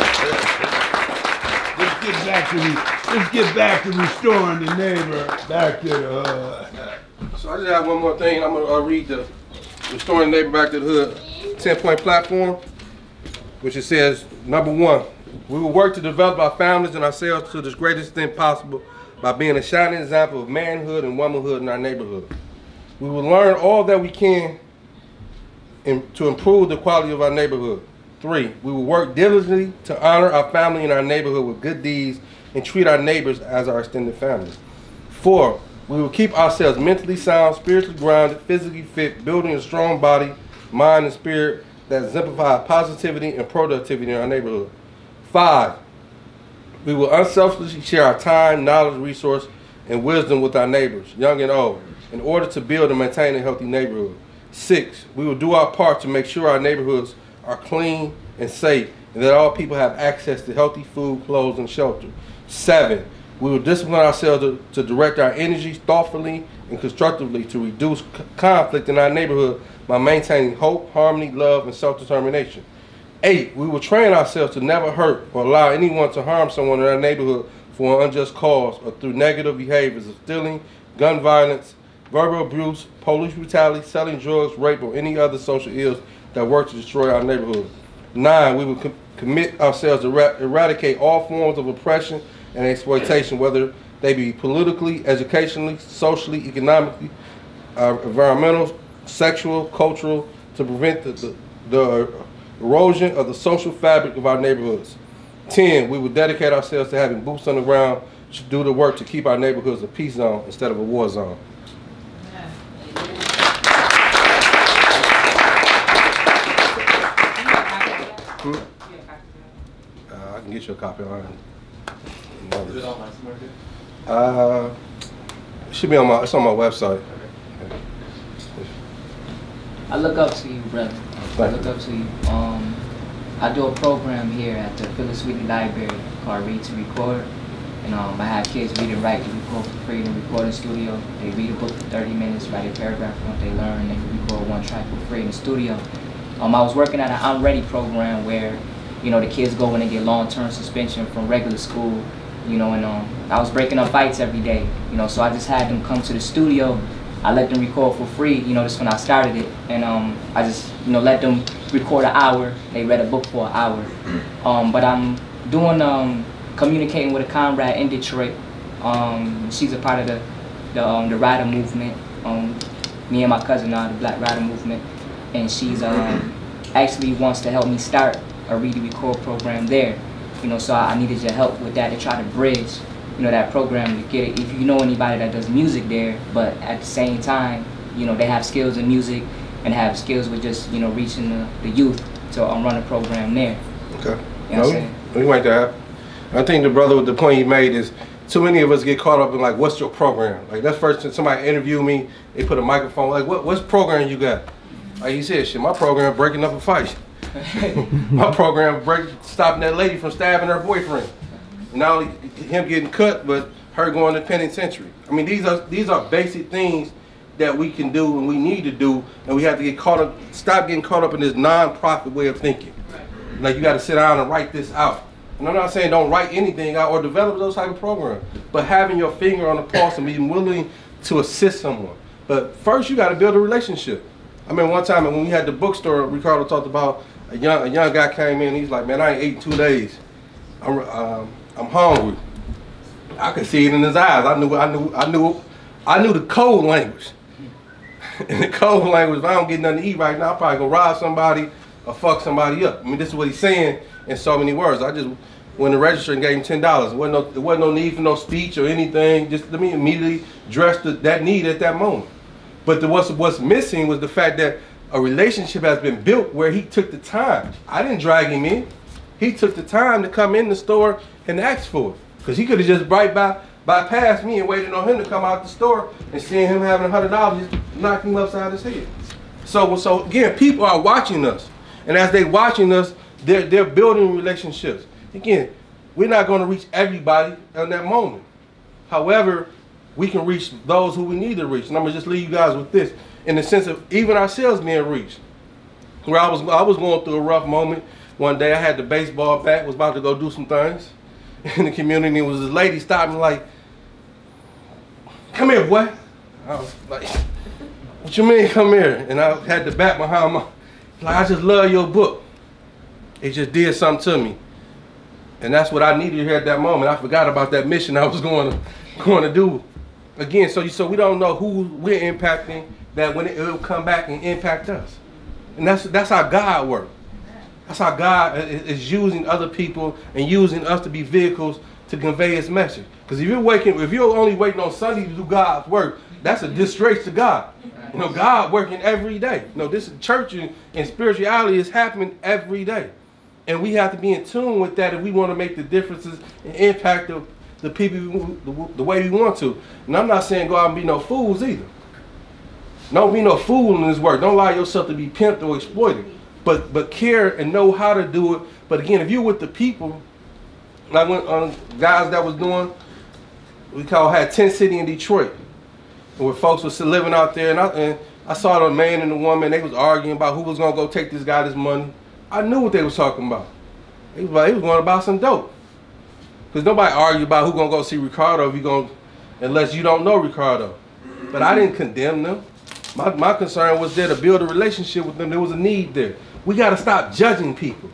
Let's get back to the, let's get back to restoring the neighbor back to the hood. So I just have one more thing. I'm gonna uh, read the Restoring the Neighbor Back to the Hood ten point platform, which it says, number one, we will work to develop our families and ourselves to the greatest extent possible by being a shining example of manhood and womanhood in our neighborhood. We will learn all that we can in, to improve the quality of our neighborhood. Three, we will work diligently to honor our family and our neighborhood with good deeds and treat our neighbors as our extended family. Four, we will keep ourselves mentally sound, spiritually grounded, physically fit, building a strong body, mind, and spirit that exemplify positivity and productivity in our neighborhood. Five, we will unselfishly share our time, knowledge, resource, and wisdom with our neighbors, young and old, in order to build and maintain a healthy neighborhood. Six, we will do our part to make sure our neighborhoods are clean and safe, and that all people have access to healthy food, clothes, and shelter. Seven, we will discipline ourselves to, to direct our energies thoughtfully and constructively to reduce c conflict in our neighborhood by maintaining hope, harmony, love, and self-determination. Eight, we will train ourselves to never hurt or allow anyone to harm someone in our neighborhood for an unjust cause or through negative behaviors of stealing, gun violence, verbal abuse, police brutality, selling drugs, rape, or any other social ills that work to destroy our neighborhood. Nine, we will com commit ourselves to er eradicate all forms of oppression and exploitation, whether they be politically, educationally, socially, economically, uh, environmental, sexual, cultural, to prevent the, the, the erosion of the social fabric of our neighborhoods. Ten, we will dedicate ourselves to having boots on the ground to do the work to keep our neighborhoods a peace zone instead of a war zone. Hmm? Uh, I can get you a copy on it. Is it on my somewhere? Uh, it should be on my, it's on my website. Okay. I look up to you, brother. I look up to you. Um, I do a program here at the Phyllis Wheatley Library called Read to Record. And um, I have kids read and write to record for free in the recording studio. They read a book for thirty minutes, write a paragraph from what they learn, and they can record one track for free in the studio. Um, I was working at an I'm Ready program where, you know, the kids go in and get long-term suspension from regular school, you know, and um, I was breaking up fights every day, you know, so I just had them come to the studio. I let them record for free, you know, just when I started it, and um, I just, you know, let them record an hour. They read a book for an hour. Um, but I'm doing, um, communicating with a comrade in Detroit. Um, she's a part of the, the, um, the Rider movement. Um, me and my cousin are the Black Rider movement. And she's um, actually wants to help me start a Read to Record program there. You know, so I needed your help with that to try to bridge, you know, that program to get it. If you know anybody that does music there, but at the same time, you know, they have skills in music and have skills with just, you know, reaching the, the youth to um, run a program there. Okay. You know what I'm saying? We might have. I think the brother with the point he made is too many of us get caught up in like, what's your program? Like that's first somebody interview me, they put a microphone, like what what's program you got? Like he said, shit, my program breaking up a fight. My program break stopping that lady from stabbing her boyfriend. Not only him getting cut, but her going to penitentiary. I mean, these are these are basic things that we can do and we need to do, and we have to get caught up, stop getting caught up in this non-profit way of thinking. Like you got to sit down and write this out. And I'm not saying don't write anything out or develop those type of programs, but having your finger on the pulse and being willing to assist someone. But first, you got to build a relationship. I mean, one time when we had the bookstore, Ricardo talked about a young a young guy came in. He's like, "Man, I ain't ate in two days. I'm um, I'm hungry." I could see it in his eyes. I knew I knew I knew I knew the code language. In the code language, if I don't get nothing to eat right now, I'm probably gonna rob somebody or fuck somebody up. I mean, this is what he's saying in so many words. I just went to register and gave him ten dollars. There wasn't no, there wasn't no need for no speech or anything. Just let me immediately address the, that need at that moment. But the, what's, what's missing was the fact that a relationship has been built where he took the time. I didn't drag him in. He took the time to come in the store and ask for it. Because he could have just right by, bypassed me and waited on him to come out the store and seeing him having a hundred dollars, just knock him upside his head. So, so again, people are watching us. And as they're watching us, they're, they're building relationships. Again, we're not going to reach everybody in that moment. However, we can reach those who we need to reach. And I'm going to just leave you guys with this. In the sense of even ourselves being reached. Where I was, I was going through a rough moment. One day I had the baseball bat, was about to go do some things in the community. And was this lady stopped me like, "Come here, boy." I was like, "What you mean, come here?" And I had the bat behind my, like, "I just love your book. It just did something to me." And that's what I needed here at that moment. I forgot about that mission I was going to, going to do. Again, so, you, so we don't know who we're impacting, that when it will come back and impact us. And that's, that's how God works. That's how God is using other people and using us to be vehicles to convey his message. Because if you're waking, if you're only waiting on Sunday to do God's work, that's a disgrace to God. You know, God working every day. You know, this church and, and spirituality is happening every day. And we have to be in tune with that if we want to make the differences and impact the, the people the, the way we want to. And I'm not saying go out and be no fools either. Don't be no fool in this work. Don't allow yourself to be pimped or exploited. But but care and know how to do it. But again, if you're with the people, like when um, guys that was doing, we call had Tent City in Detroit, where folks was living out there, and I, and I saw the man and the woman. They was arguing about who was gonna go take this guy this money. I knew what they was talking about. They was like, they was going to buy some dope. Because nobody argue about who gonna go see Ricardo if you gonna, unless you don't know Ricardo. But I didn't condemn them. My, my concern was there to build a relationship with them. There was a need there. We got to stop judging people.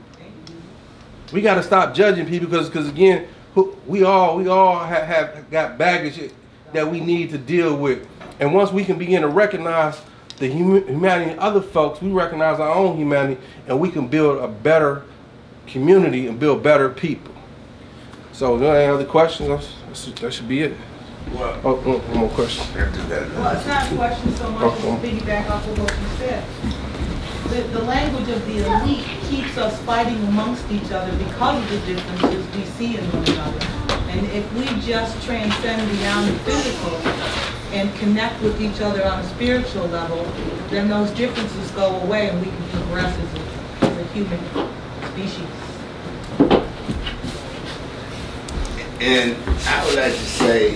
We got to stop judging people because, because again, we all we all have, have got baggage that we need to deal with. And once we can begin to recognize the humanity of other folks, we recognize our own humanity, and we can build a better community and build better people. So, any other questions? That should be it. Well, oh, one more question. Well, it's not a question so much as oh, to piggyback off of what you said. The, the language of the elite keeps us fighting amongst each other because of the differences we see in one another. And if we just transcend beyond the physical and connect with each other on a spiritual level, then those differences go away and we can progress as a, as a human species. And I would like to say,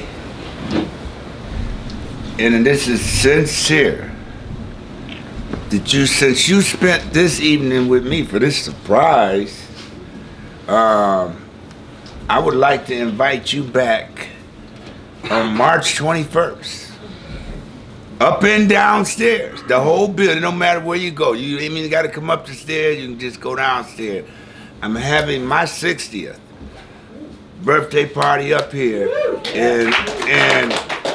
and this is sincere, that you, since you spent this evening with me for this surprise, um, I would like to invite you back on March twenty-first. Up and downstairs, the whole building, no matter where you go. You ain't even got to come up the stairs, you can just go downstairs. I'm having my sixtieth birthday party up here, and, and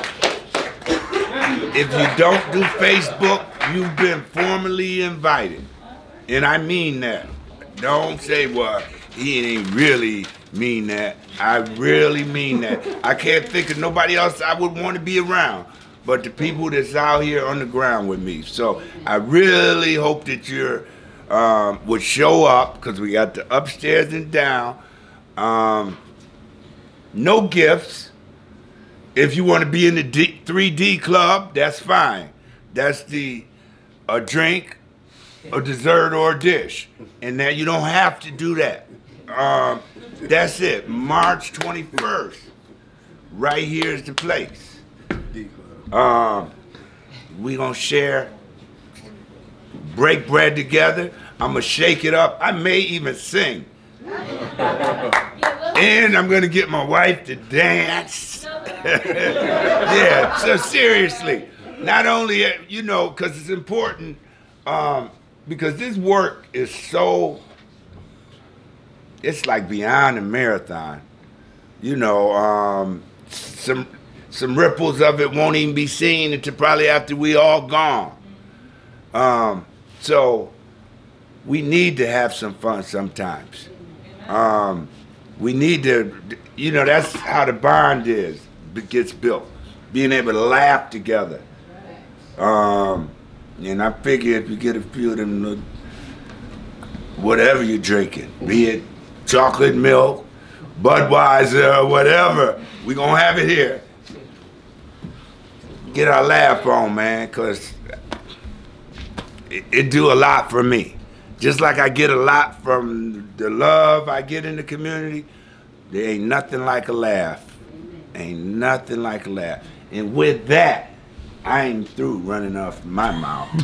if you don't do Facebook, you've been formally invited. And I mean that. Don't say, well, he ain't really mean that. I really mean that. I can't think of nobody else I would want to be around but the people that's out here on the ground with me. So I really hope that you um, would show up, because we got the upstairs and down. Um, no gifts. If you want to be in the D three D club, that's fine. That's the a drink, a dessert, or a dish. And that you don't have to do that. Um, that's it. March twenty-first. Right here is the place. Um, we gonna share, break bread together. I'm gonna shake it up. I may even sing. And I'm gonna get my wife to dance. Yeah, so seriously. not only, you know, because it's important, um, because this work is so, it's like beyond a marathon. You know, um, some some ripples of it won't even be seen until probably after we all gone. Um, so we need to have some fun sometimes. Um, we need to, you know, that's how the bond is, it gets built. Being able to laugh together. Um, and I figure if you get a few of them, whatever you're drinking, be it chocolate milk, Budweiser, or whatever, we gonna have it here. Get our laugh on, man, cause it, it do a lot for me. Just like I get a lot from the love I get in the community, there ain't nothing like a laugh. Ain't nothing like a laugh. And with that, I ain't through running off my mouth. One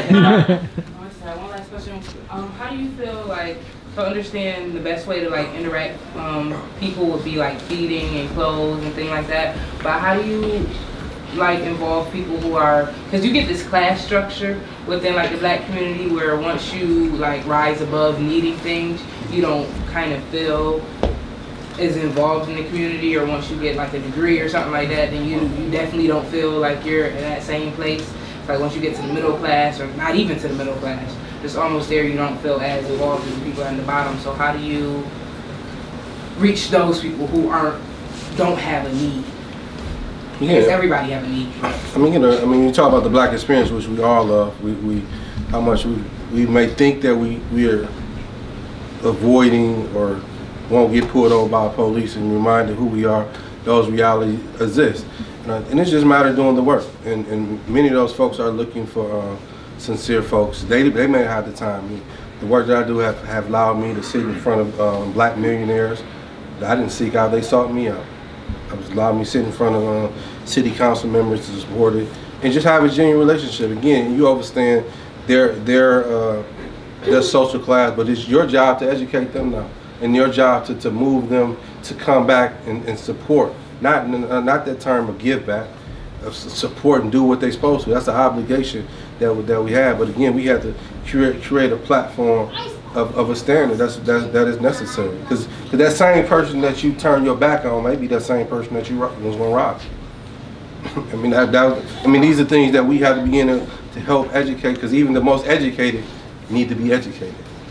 last question. Um, how do you feel like, to understand the best way to like interact um, people would be like feeding and clothes and things like that, but how do you like involve people who are, because you get this class structure within like the black community where once you like rise above needing things, you don't kind of feel as involved in the community, or once you get like a degree or something like that, then you, you definitely don't feel like you're in that same place. It's like once you get to the middle class, or not even to the middle class, just almost there, you don't feel as involved as the people at the bottom. So how do you reach those people who aren't, don't have a need? Yeah. Because everybody have a need. I mean, you know, I mean, you talk about the black experience, which we all love. We, we how much we, we may think that we, we are avoiding or won't get pulled over by police and reminded who we are. Those realities exist. And, and it's just a matter of doing the work. And, and many of those folks are looking for uh, sincere folks. They, they may have the time. The work that I do have, have allowed me to sit in front of um, black millionaires that I didn't seek out, they sought me out. It was allowed me to sit in front of uh, city council members to support it and just have a genuine relationship. Again, you understand their, their, uh, their social class, but it's your job to educate them now. And your job to, to move them to come back and, and support. Not, uh, not that term of give back, of support and do what they're supposed to. That's the obligation that we, that we have. But again, we have to create, create a platform of, of a standard that's, that, that is necessary. Because that same person that you turn your back on may be that same person that you was going to rob. I mean, that, that, I mean, these are things that we have to begin to, to help educate, because even the most educated need to be educated.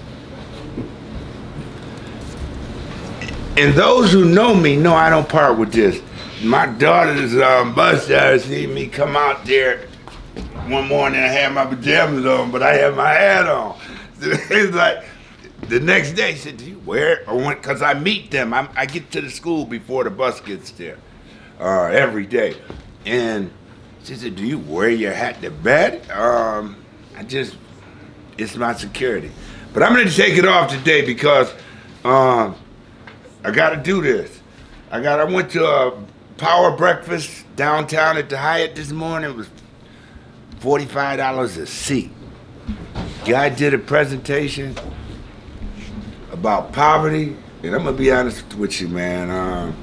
And those who know me know I don't part with this. My daughter's um, bus driver seen me come out there one morning. I had my pajamas on, but I had my hat on. So it's like the next day, she said, "Do you wear it?" Or when, because I meet them, I'm, I get to the school before the bus gets there uh, every day, and she said, "Do you wear your hat to bed?" Um, I just, it's my security. But I'm going to take it off today because. Um, I gotta do this. I got. I went to a power breakfast downtown at the Hyatt this morning. It was forty-five dollars a seat. Guy did a presentation about poverty, and I'm gonna be honest with you, man. Um,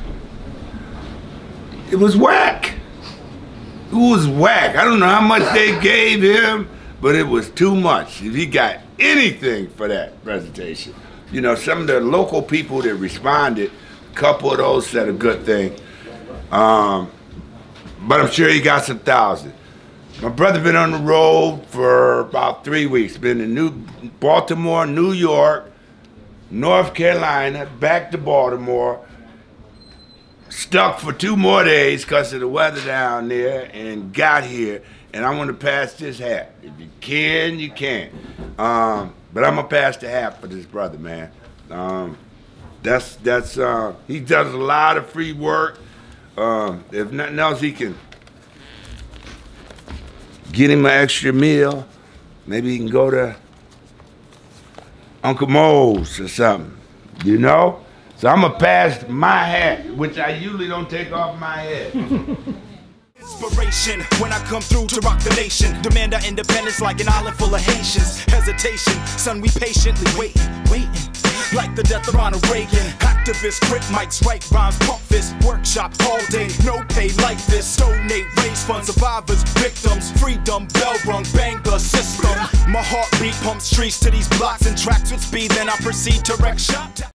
it was whack. It was whack. I don't know how much they gave him, but it was too much. If he got anything for that presentation. You know, some of the local people that responded, a couple of those said a good thing. Um, but I'm sure he got some thousand. My brother been on the road for about three weeks. Been in New Baltimore, New York, North Carolina, back to Baltimore. Stuck for two more days because of the weather down there, and got here. And I want to pass this hat. If you can, you can. Um, But I'm gonna pass the hat for this brother, man. Um, that's that's uh, he does a lot of free work. Um, if nothing else, he can get him an extra meal. Maybe he can go to Uncle Mo's or something, you know? So I'm gonna pass my hat, which I usually don't take off my head. Inspiration when I come through to rock the nation. Demand our independence like an island full of Haitians. Hesitation, son, we patiently waiting, waiting. like the death of Ronald Reagan. Activists, grip mics, write rhymes, pump fists, workshop all day, no pay like this. Donate, raise funds, survivors, victims, freedom, bell rung, bang the system. My heartbeat pumps streets to these blocks and tracks with speed, then I proceed to wreck shop.